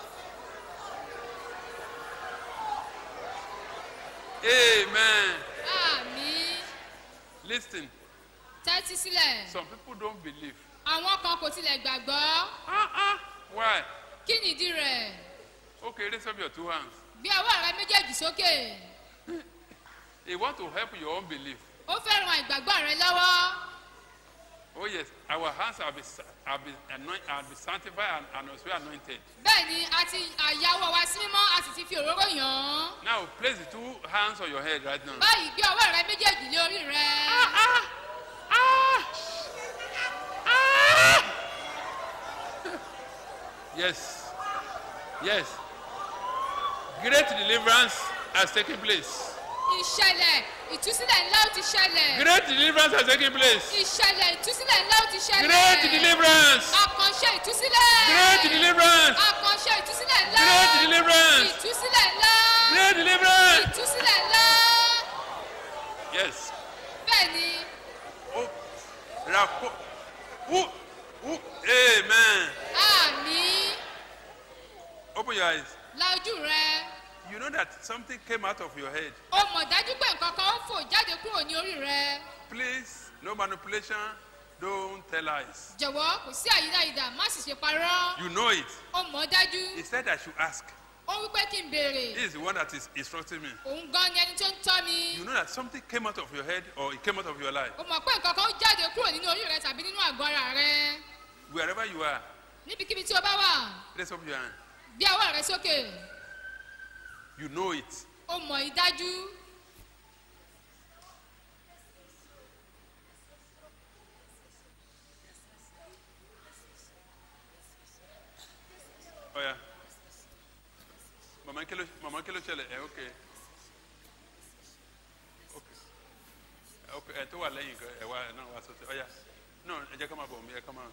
Amen. àmì Listen. tẹ́tí sílẹ̀. Some people don't believe. àwọn kan kò tilẹ̀ gbàgbọ́. Why? kí nìdí rẹ̀? Okay, raise up your two hands. gbé ọwọ́ rẹ méjèèjì sókè. He want to help your unbelief. ó fẹ́ ran ìgbàgbọ́ rẹ lọ́wọ́. Oh yes, our hands have been sanctified and also anointed. bẹ́ẹ̀ ni a ti àyàwó wa sí mímọ́ a sì ti fi òróró yàn án. Now place the two hands on your head right now. báyìí gbé ọwọ́ rẹ méjèèjì lé orí rẹ. Yes. Yes. Great deliverance has taken place. ìṣẹ̀lẹ̀ ìtúsílẹ̀ ńlá ó ti ṣẹlẹ̀. Great deliverance has taken place. ìṣẹ̀lẹ̀ ìtúsílẹ̀ ńlá ó ti ṣẹlẹ̀. Great deliverance. àkànṣe ìtúsílẹ̀. Great deliverance. àkànṣe ìtúsílẹ̀ ńlá. Great deliverance. ìtúsílẹ̀ ńlá. Great deliverance. ìtúsílẹ̀ ńlá. Yes. bẹ́ẹ̀ ni. Amen. àmì. Open your eyes. la ojú rẹ. You know that something came out of your head. o mọ̀ dájú pé nǹkan kan ó fò jáde kúrò ní orí rẹ. Please, no manipulation. Don't tell lies. jọ̀wọ́ kò sí àyídáyidà má sì ṣe parọ́. You know it. o mọ̀ dájú. He said I should ask. ó wí pé kí n béèrè. He is the one that is instructing me. òun gan ni ẹni tó ń tọ́ mi. You know that something came out of your head or it came out of your life. o mọ̀ pé nǹkan kan ó jáde kúrò nínú orí rẹ tàbí nínú àgọ́ ara rẹ. Wherever you are, níbikíbi tí o bá wà. raise up your hand. gbé ọwọ́ rẹ sókè. You know it. o mọ̀ í dájú. Oh yeah. Mama kilo chele. Okay. Okay. Okay. To wa lẹ́yìn kan. Wa na wa so. Oh yeah. No, ẹ jẹ́ ká máa bọ̀ mí. Ẹ ká máa.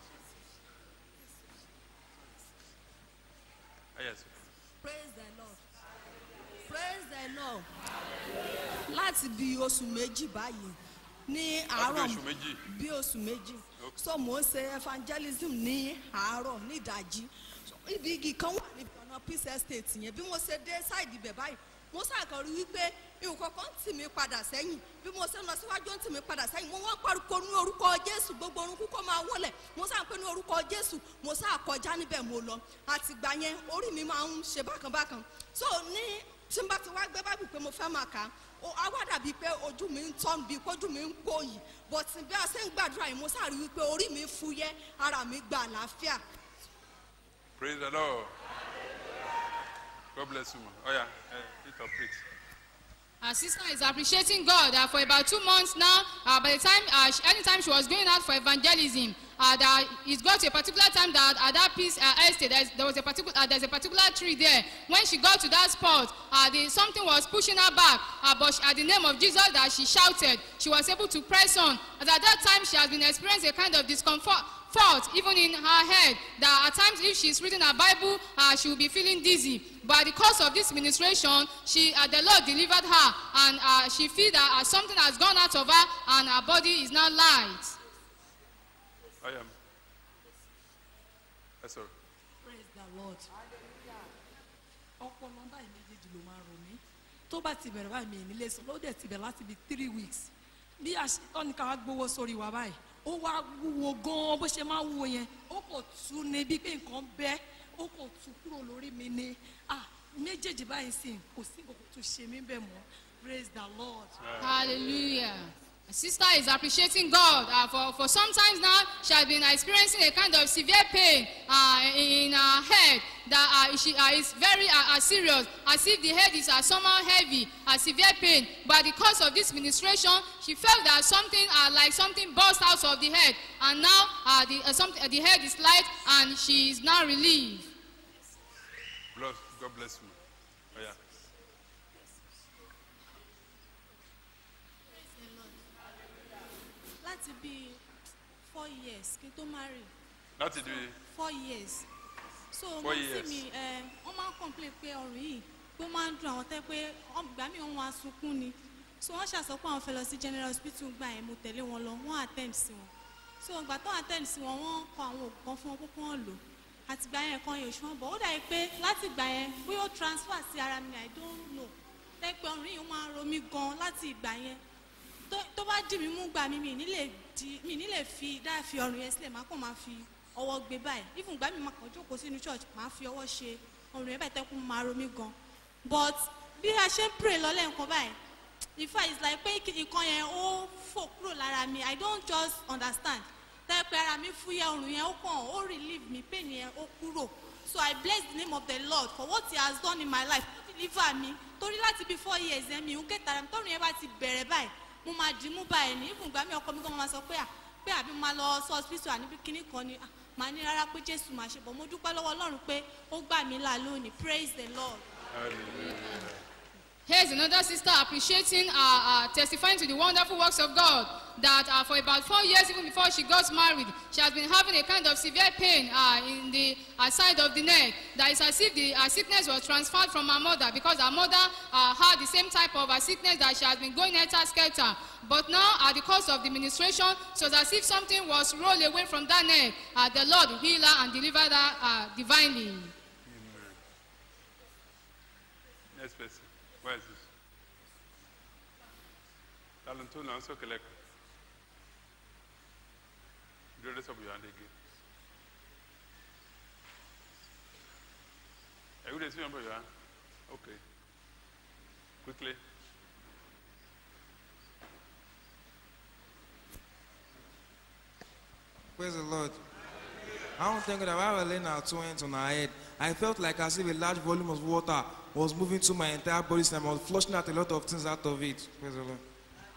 Oh yes. Praise the Lord. Praise the Lord. Láti bí oṣù méjì báyìí ní àárọ̀ bí oṣù méjì so mò ń ṣe evangelism ní àárọ̀ ní ìdájí ibi igi kan wà níbi ọ̀nà Peace Estate yẹn bí mo ṣe dé ṣáìdì ibẹ̀ báyìí mo ṣàkàrí wípé nǹkan kan tì mí padà sẹ́yìn bí mo ṣe ń lọ síwájú ń tì mí padà sẹ́yìn mo wọ́n pariwo ní orúkọ Jésù gbogbo orúkú kó máa wọlẹ̀ mo ṣáà pé ní orúkọ Jésù mo ṣáà kọjá níbẹ̀ mo lọ àtìgbà yẹn orí mi máa ń ṣe bákan bákan so ní tí n bá ti wá gbé bábì pé mo fẹ́ máa kà á wá dàbí pé ojú mi ń tọ́nu bíi pójú mi ń pòyì but bí a ṣe ń gbàdúrà yìí mo ṣáà rí wípé orí mi fúyẹ́ ara mi gba àlàáfíà. Praise the Lord. God bless you. Oh yeah, interpret. Our sister is appreciating God for about 2 months now. By the time, anytime she was going out for evangelism, it got to a particular time that at that Peace Estate, there's a particular tree there. When she got to that spot, something was pushing her back. But at the name of Jesus, that she shouted, she was able to press on. At that time, she has been experiencing a kind of discomfort. Even in her head, that at times if she's reading her Bible, she will be feeling dizzy. But the course of this ministration, the Lord delivered her, and she feels that something has gone out of her, and her body is now light. I am. Yes, sir. Praise the Lord. Ọ̀pọ̀ nọ́mbà ìméjèèjì ló máa rò mí. Tó bá ti bẹ̀rẹ̀ báyìí mi nílé sọ, ló dẹ̀ ti bẹ̀rẹ̀ láti bí 3 weeks. Bí ọ̀nìkà wá gbowó sórí wa báyìí, ó wá wúwo gan-an bó ṣe máa wúwo yẹn. Ó kò tú ni bí pé nǹkan bẹ́, ó kò tú kúrò lórí mi ni. Méjèèjì báyìí sì kò sí nǹkan tó ṣe mí bẹ́ẹ̀ mọ́. Praise the Lord. Hallelujah. My sister is appreciating God. For some times now, she has been experiencing a kind of severe pain in her head that is very serious, as if the head is somehow heavy, a severe pain. But because of this ministration, she felt that something like something burst out of the head, and now the head is light, and she is now relieved. God bless you. Oh, yeah. ti bí 4 years kí n tó marry. láti di 4 years. So 4 mo sì years. mi wọ́n máa ń complain pé ọrùn yìí pé ó máa ń dùn àwọn tẹ́ pé ìgbà míì wọ́n wá sunkún ni. So wọ́n ṣàsọ pé àwọn fẹ́ lọ sí general hospital gbà yẹn mo tẹ̀lé wọn lọ wọ́n attend sí wọn. So ìgbà tó attend sí wọn wọ́n kọ àwọn oògùn kan fún wọn kókó wọn lò. Àti ìgbà yẹn kan yóò ṣùgbọ́n bọ̀ ó dàbí pé láti ìgbà yẹn bóyá ó transfer sí ara mi I don't know. Tẹ́ pé ọrùn yìí ó máa ń ro mí gan láti ìgbà yẹn. Tó bá dì mí mú gbà mí mi ní lè fi ọrùn yẹn sílẹ̀ máa kàn máa fi ọwọ́ gbé báyìí even gbà mí máa kàn jókòó sínú church máa fi ọwọ́ ṣe ọrùn yẹn báyìí tẹ́kùn máa ro mí gan but bí a ṣe ń pray lọ́lẹ̀ nǹkan báyìí in fact it's like pé nǹkan yẹn ó fò kúrò lára mi I don't just understand tẹ́ pé ara mi fúyẹ́ ọrùn yẹn ó kàn ó relieve mi pain yẹn ó kúrò so I bless the name of the Lord for what he has done in my life ó deliver mi torí láti bí 4 years yẹn mi ò kẹta mi tọrùn yẹn bá ti bẹ̀rẹ̀ báyìí mo máa dì í mú báyìí ní even gbà mí ọkọ mi kan máa sọ pé àbí mo máa lọ sí hospital àníbi kíní kan ni màá ní rárá pé Jésù máa ṣe bọ̀ mo dúpẹ́ lọ́wọ́ Ọlọ́run pé ó gbà mí là lónìí praise the Lord. Here's another sister appreciating, testifying to the wonderful works of God. That for about 4 years, even before she got married, she has been having a kind of severe pain in the side of the neck. That is as if the sickness was transferred from her mother because her mother had the same type of sickness that she has been going helter-skelter. But now, at the course of the ministration, so as if something was rolled away from that neck, the Lord healed her and delivered her divinely. Amen. Next person. Where is this? Talentu na so kelek. Do the sub you and again. Are you the number you are? Okay. Quickly. Praise the Lord. I don't think that while I was laying our two hands on our head, I felt like as if a large volume of water was moving to my entire body and I was flushing out a lot of things out of it. Praise the Lord.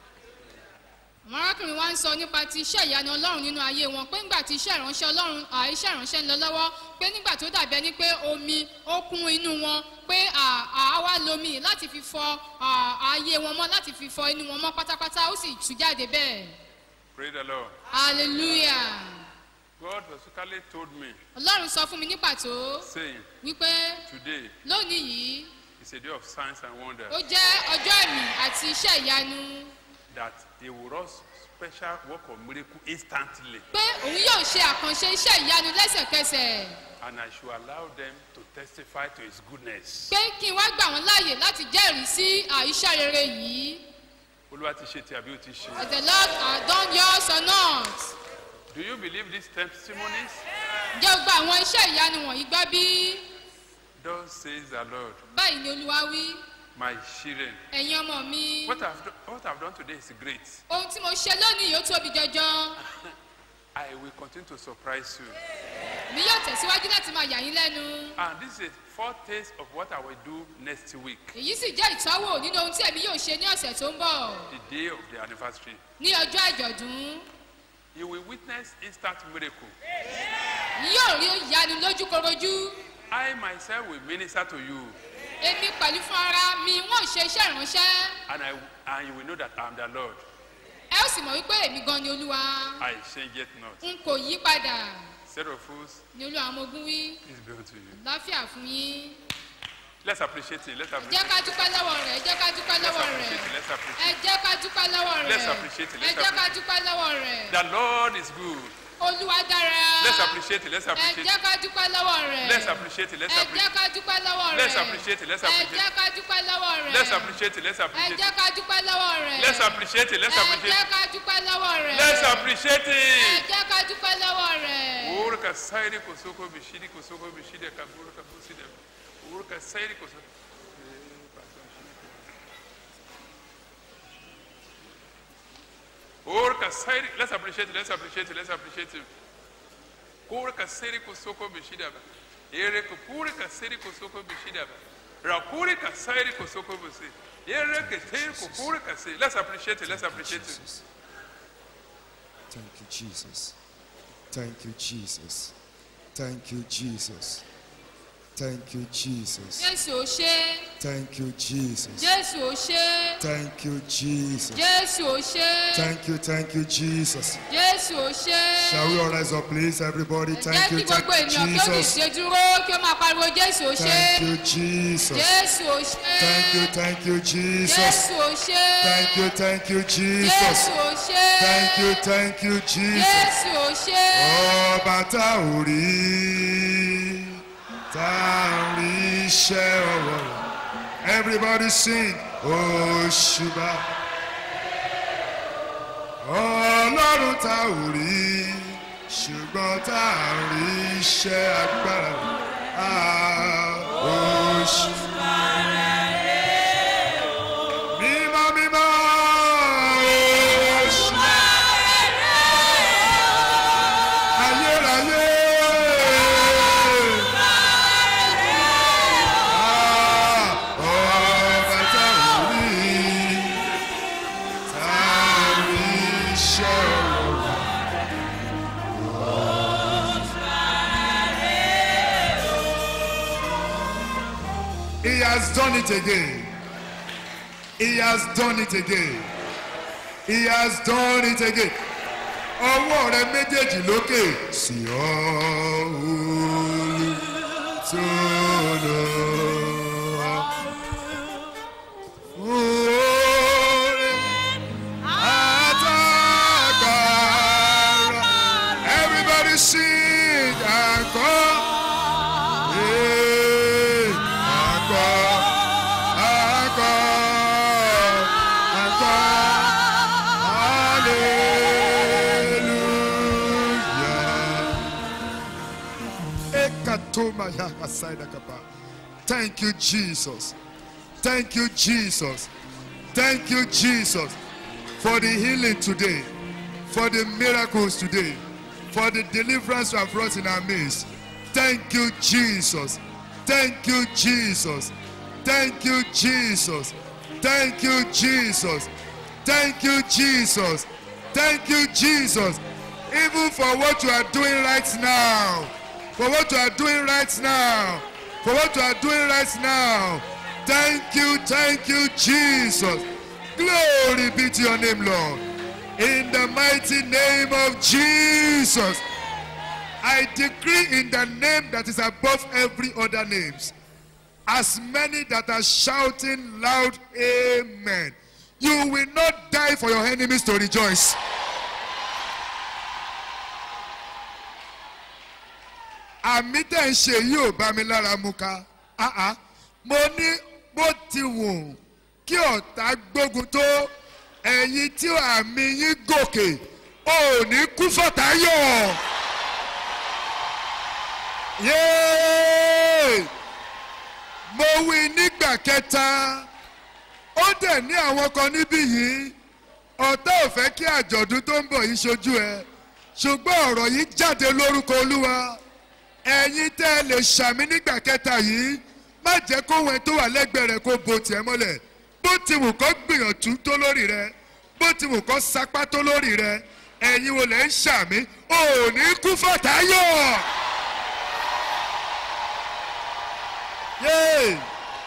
Arákùnrin wa ń sọ nípa ti iṣẹ́ ìyanu Ọlọ́run nínú ayé wọn pé nígbà tí iṣẹ́ ìránṣẹ́ Ọlọ́run iṣẹ́ ìránṣẹ́ ń lọ lọ́wọ́ pé nígbà tó dàbí ẹni pé omi ó kún inú wọn pé àwa lomi láti fi fọ ayé wọn mọ́ láti fi fọ inú wọn mọ́ pátápátá ó sì tú jáde bẹ́ẹ̀. Praise the Lord. Hallelujah. God specifically told me. Ọlọ́run sọ fún mi ní pàtó. Saying. Wípé. Today. Lónìí yìí. It's a day of signs and wonders. Ó jẹ́ ọjọ́ ẹ̀mí àti iṣẹ́ ìyanu. That he will run special work of miracle instantly. Pé òun yóò ṣe àkànṣe iṣẹ́ ìyanu lẹ́sẹ̀kẹsẹ̀. And I should allow them to testify to his goodness. Pé kí n wá gbà wọ́n láàyè láti jẹ́rìí sí iṣẹ́ rere yìí. Olúwa ti ṣe ti àbí ó ti ṣe. Has the Lord done yours or not? Do you believe these testimonies? Ǹjẹ́ o gba àwọn iṣẹ́ ìyanu wọ̀nyí gbọ́ bí? Thus says the Lord. Báyìí ni Olúwa wí. My children. Ẹ̀yin ọmọ mi. What I've done today is great. Ohun tí mo ṣe lónìí yóò tóbi jọjọ. I will continue to surprise you. Mi yóò tẹ̀síwájú láti máa yà yín lẹ́nu. And this is 4 taste of what I will do next week. Èyí sì jẹ́ ìtọ́wò nínú ohun tí èmi yóò ṣe ní ọ̀sẹ̀ tó ń bọ̀. The day of the anniversary. Ní ọjọ́ àjọ̀dún. You will witness instant miracle. Yóò rí ìyanu lójúkorojú. I myself will minister to you. Èmi pẹ̀lú fún ara mi wọ́n ṣe iṣẹ́ ìránṣẹ́. And you will know that I am the Lord. Ẹ ó sì mọ̀ wípé èmi gan ni Olúwa. I change it not. N kò yí padà. Seraphos. Ni Olúwa àwọn ogun wí. Peace be unto you. Láfíà fún yín. Let's appreciate it. Let's appreciate it. Ẹ jẹ́ ká dúpẹ́ lọ́wọ́ rẹ̀. Ẹ jẹ́ ká dúpẹ́ lọ́wọ́ rẹ̀. Ẹ jẹ́ ká dúpẹ́ lọ́wọ́ rẹ̀. Let's appreciate it. Ẹ jẹ́ ká dúpẹ́ lọ́wọ́ rẹ̀. The Lord is good. Olúwa dára. Let's appreciate it. Let's appreciate it. Ẹ jẹ́ ká dúpẹ́ lọ́wọ́ rẹ̀. Let's appreciate it. Let's Ẹ appreciate jẹ́ ká dúpẹ́ lọ́wọ́ rẹ̀. Let's appreciate it. Let's appreciate it. Ẹ jẹ́ ká dúpẹ́ lọ́wọ́ rẹ̀. Let's appreciate it. Let's Ẹ appreciate it. jẹ́ ká dúpẹ́ lọ́wọ́ rẹ̀. Let's appreciate it. Let's appreciate Ẹ jẹ́ it. ká dúpẹ́ lọ́wọ́ rẹ̀. Let's appreciate Ẹ it. jẹ́ ká dúpẹ́ lọ́wọ́ rẹ̀. Urka sairi kosoko bishidi kaburu kabusida. Urka sairi kosoko. Urka sairi. Let's appreciate it. Let's appreciate it. Let's appreciate it. Urka sairi kosoko bishida. Ere kupuri kasiri kosoko bishida. Rakuri kasairi kosoko bishida. Ere keteri kupuri kasiri. Let's appreciate it. Let's appreciate it. Thank you, Jesus. Thank you, Jesus. Thank you, Jesus. Thank you, Jesus. Jésù ò ṣe. Thank you, Jesus. Jésù ò ṣe. Thank you, Jesus. Jésù ò ṣe. Thank you, Jesus. Jésù ò ṣe. Shall we all rise up, please, everybody? Jẹ́ Thank kí you, gbogbo ènìyàn kí ó lè Jesus. ṣe dúró kí ó máa pariwo Jésù ò ṣe. Thank you, Jesus. Jésù ò ṣe. Thank you, Jesus. Jésù ò ṣe. Thank you, Jesus. Jésù ò ṣe. Thank you, Jesus. Jésù ò ṣe. Ọba tá ò rí, tá ò rí iṣẹ́ ọwọ́ rẹ̀. Everybody sing, Òṣùbà. Ọlọ́run tá ò rí, ṣùgbọ́n tá ò rí iṣẹ́ agbára rẹ̀. Òṣùbà. Mímọ́ mímọ́. Òṣùbà. Ayérayé. Ọba tá ò rí, tá ò rí iṣẹ́ ọwọ́ rẹ̀. He has done it again. He has done it again. He has done it again. Ọwọ́ rẹ méjèèjì lókè. Sí Olùtùnú. Oore àtàgbàrà. Everybody sing and call. Thank you, Jesus. Thank you, Jesus. Thank you, Jesus, for the healing today, for the miracles today, for the deliverance you have brought in our midst. Thank you, Jesus. Thank you, Jesus. Thank you, Jesus. Thank you, Jesus. Thank you, Jesus. Thank you, Jesus. Even for what you are doing right now. For what you are doing right now. For what you are doing right now. Thank you, Jesus. Glory be to your name, Lord. In the mighty name of Jesus, I decree in the name that is above every other names, as many that are shouting loud, amen. You will not die for your enemies to rejoice. Àmì tẹ̀ ń ṣe yìí ò bá mi lára mu ká. Mo ní bó ti wù kí ọ̀tá gbógun tó ẹ̀yin tí àmì yín gòkè ò ní kú fọ̀táyọ̀. Yéé! Mo wí nígbà kẹta, ó dẹ̀ ní àwọn kan níbí yìí, ọ̀tá ò fẹ́ kí àjọ̀dún tó ń bọ̀ yìí ṣojú ẹ, ṣùgbọ́n ọ̀rọ̀ yìí jáde lórúkọ Olúwa. Ẹ̀yin tẹ́ ẹ lè ṣàmì nígbà kẹta yìí, má jẹ́ kóhun ẹ tó wà lẹ́gbẹ̀ẹ́ rẹ kó bo tiẹ̀ mọ́lẹ̀. Bó ti wù kó gbìyànjú tó lórí rẹ, bó ti wù kó sapá tó lórí rẹ, ẹ̀yin wo lẹ́ ń ṣàmì, ò ní kú fọ̀táyọ̀. Yéè!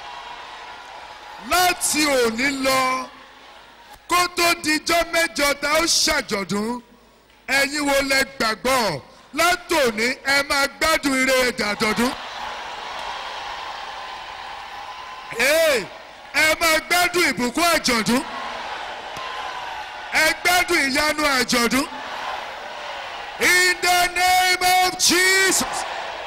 Láti òní lọ, kó tó dijọ́ mẹ́jọ tá ó ṣàjọ̀dún, ẹ̀yin wo lẹ gbàgbọ́ látòní ẹ máa gbádùn ire ìdàdọ̀dún. Ẹ máa gbádùn ìbùkún àjọ̀dún. Ẹ gbádùn ìyanu àjọ̀dún. In the name of Jesus.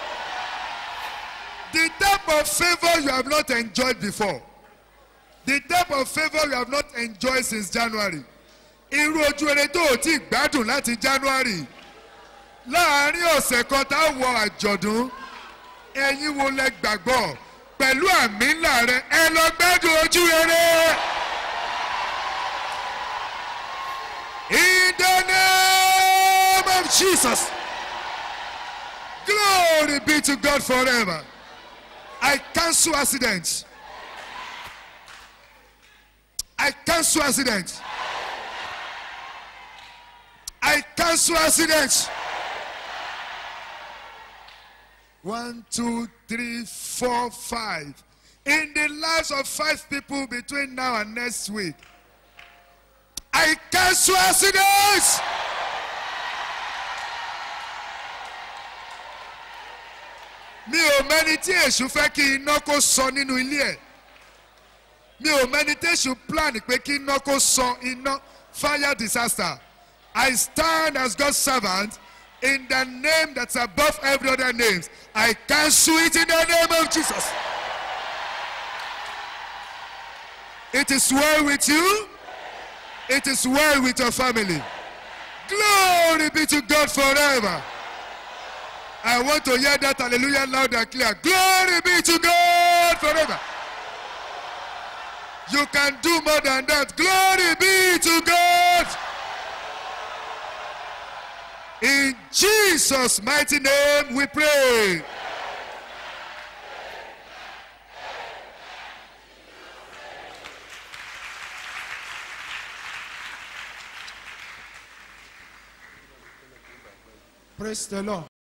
The type of favor you have not enjoyed before. The type of favor you have not enjoyed since January. Irú ojú eré tó o ti gbádùn láti January. Láàárín ọ̀sẹ̀ kan tá a wọ àjọ̀dún, ẹ̀yin wo lẹ gbàgbọ́ pẹ̀lú àmì ńlá rẹ ẹ lọ gbádùn ojú rere. In the name of Jesus. Glory be to God forever. I cancel accidents. I cancel accidents. I cancel accidents. 1, 2, 3, 4, 5. in the lives of 5 people between now and next week. I cancel accidents. Mi ò mẹ́ni tí èṣù fẹ́ kí iná kó sọ nínú ilé ẹ̀. Mi ò mẹ́ni tí èṣù plan pé kí iná kó sọ iná fire disaster. I stand as God's servant in the name that's above every other name. I cancel it in the name of Jesus. It is well with you. It is well with your family. Glory be to God forever. I want to hear that hallelujah loud and clear. Glory be to God forever. You can do more than that. Glory be to God. In Jesus' mighty name we pray. Praise the Lord.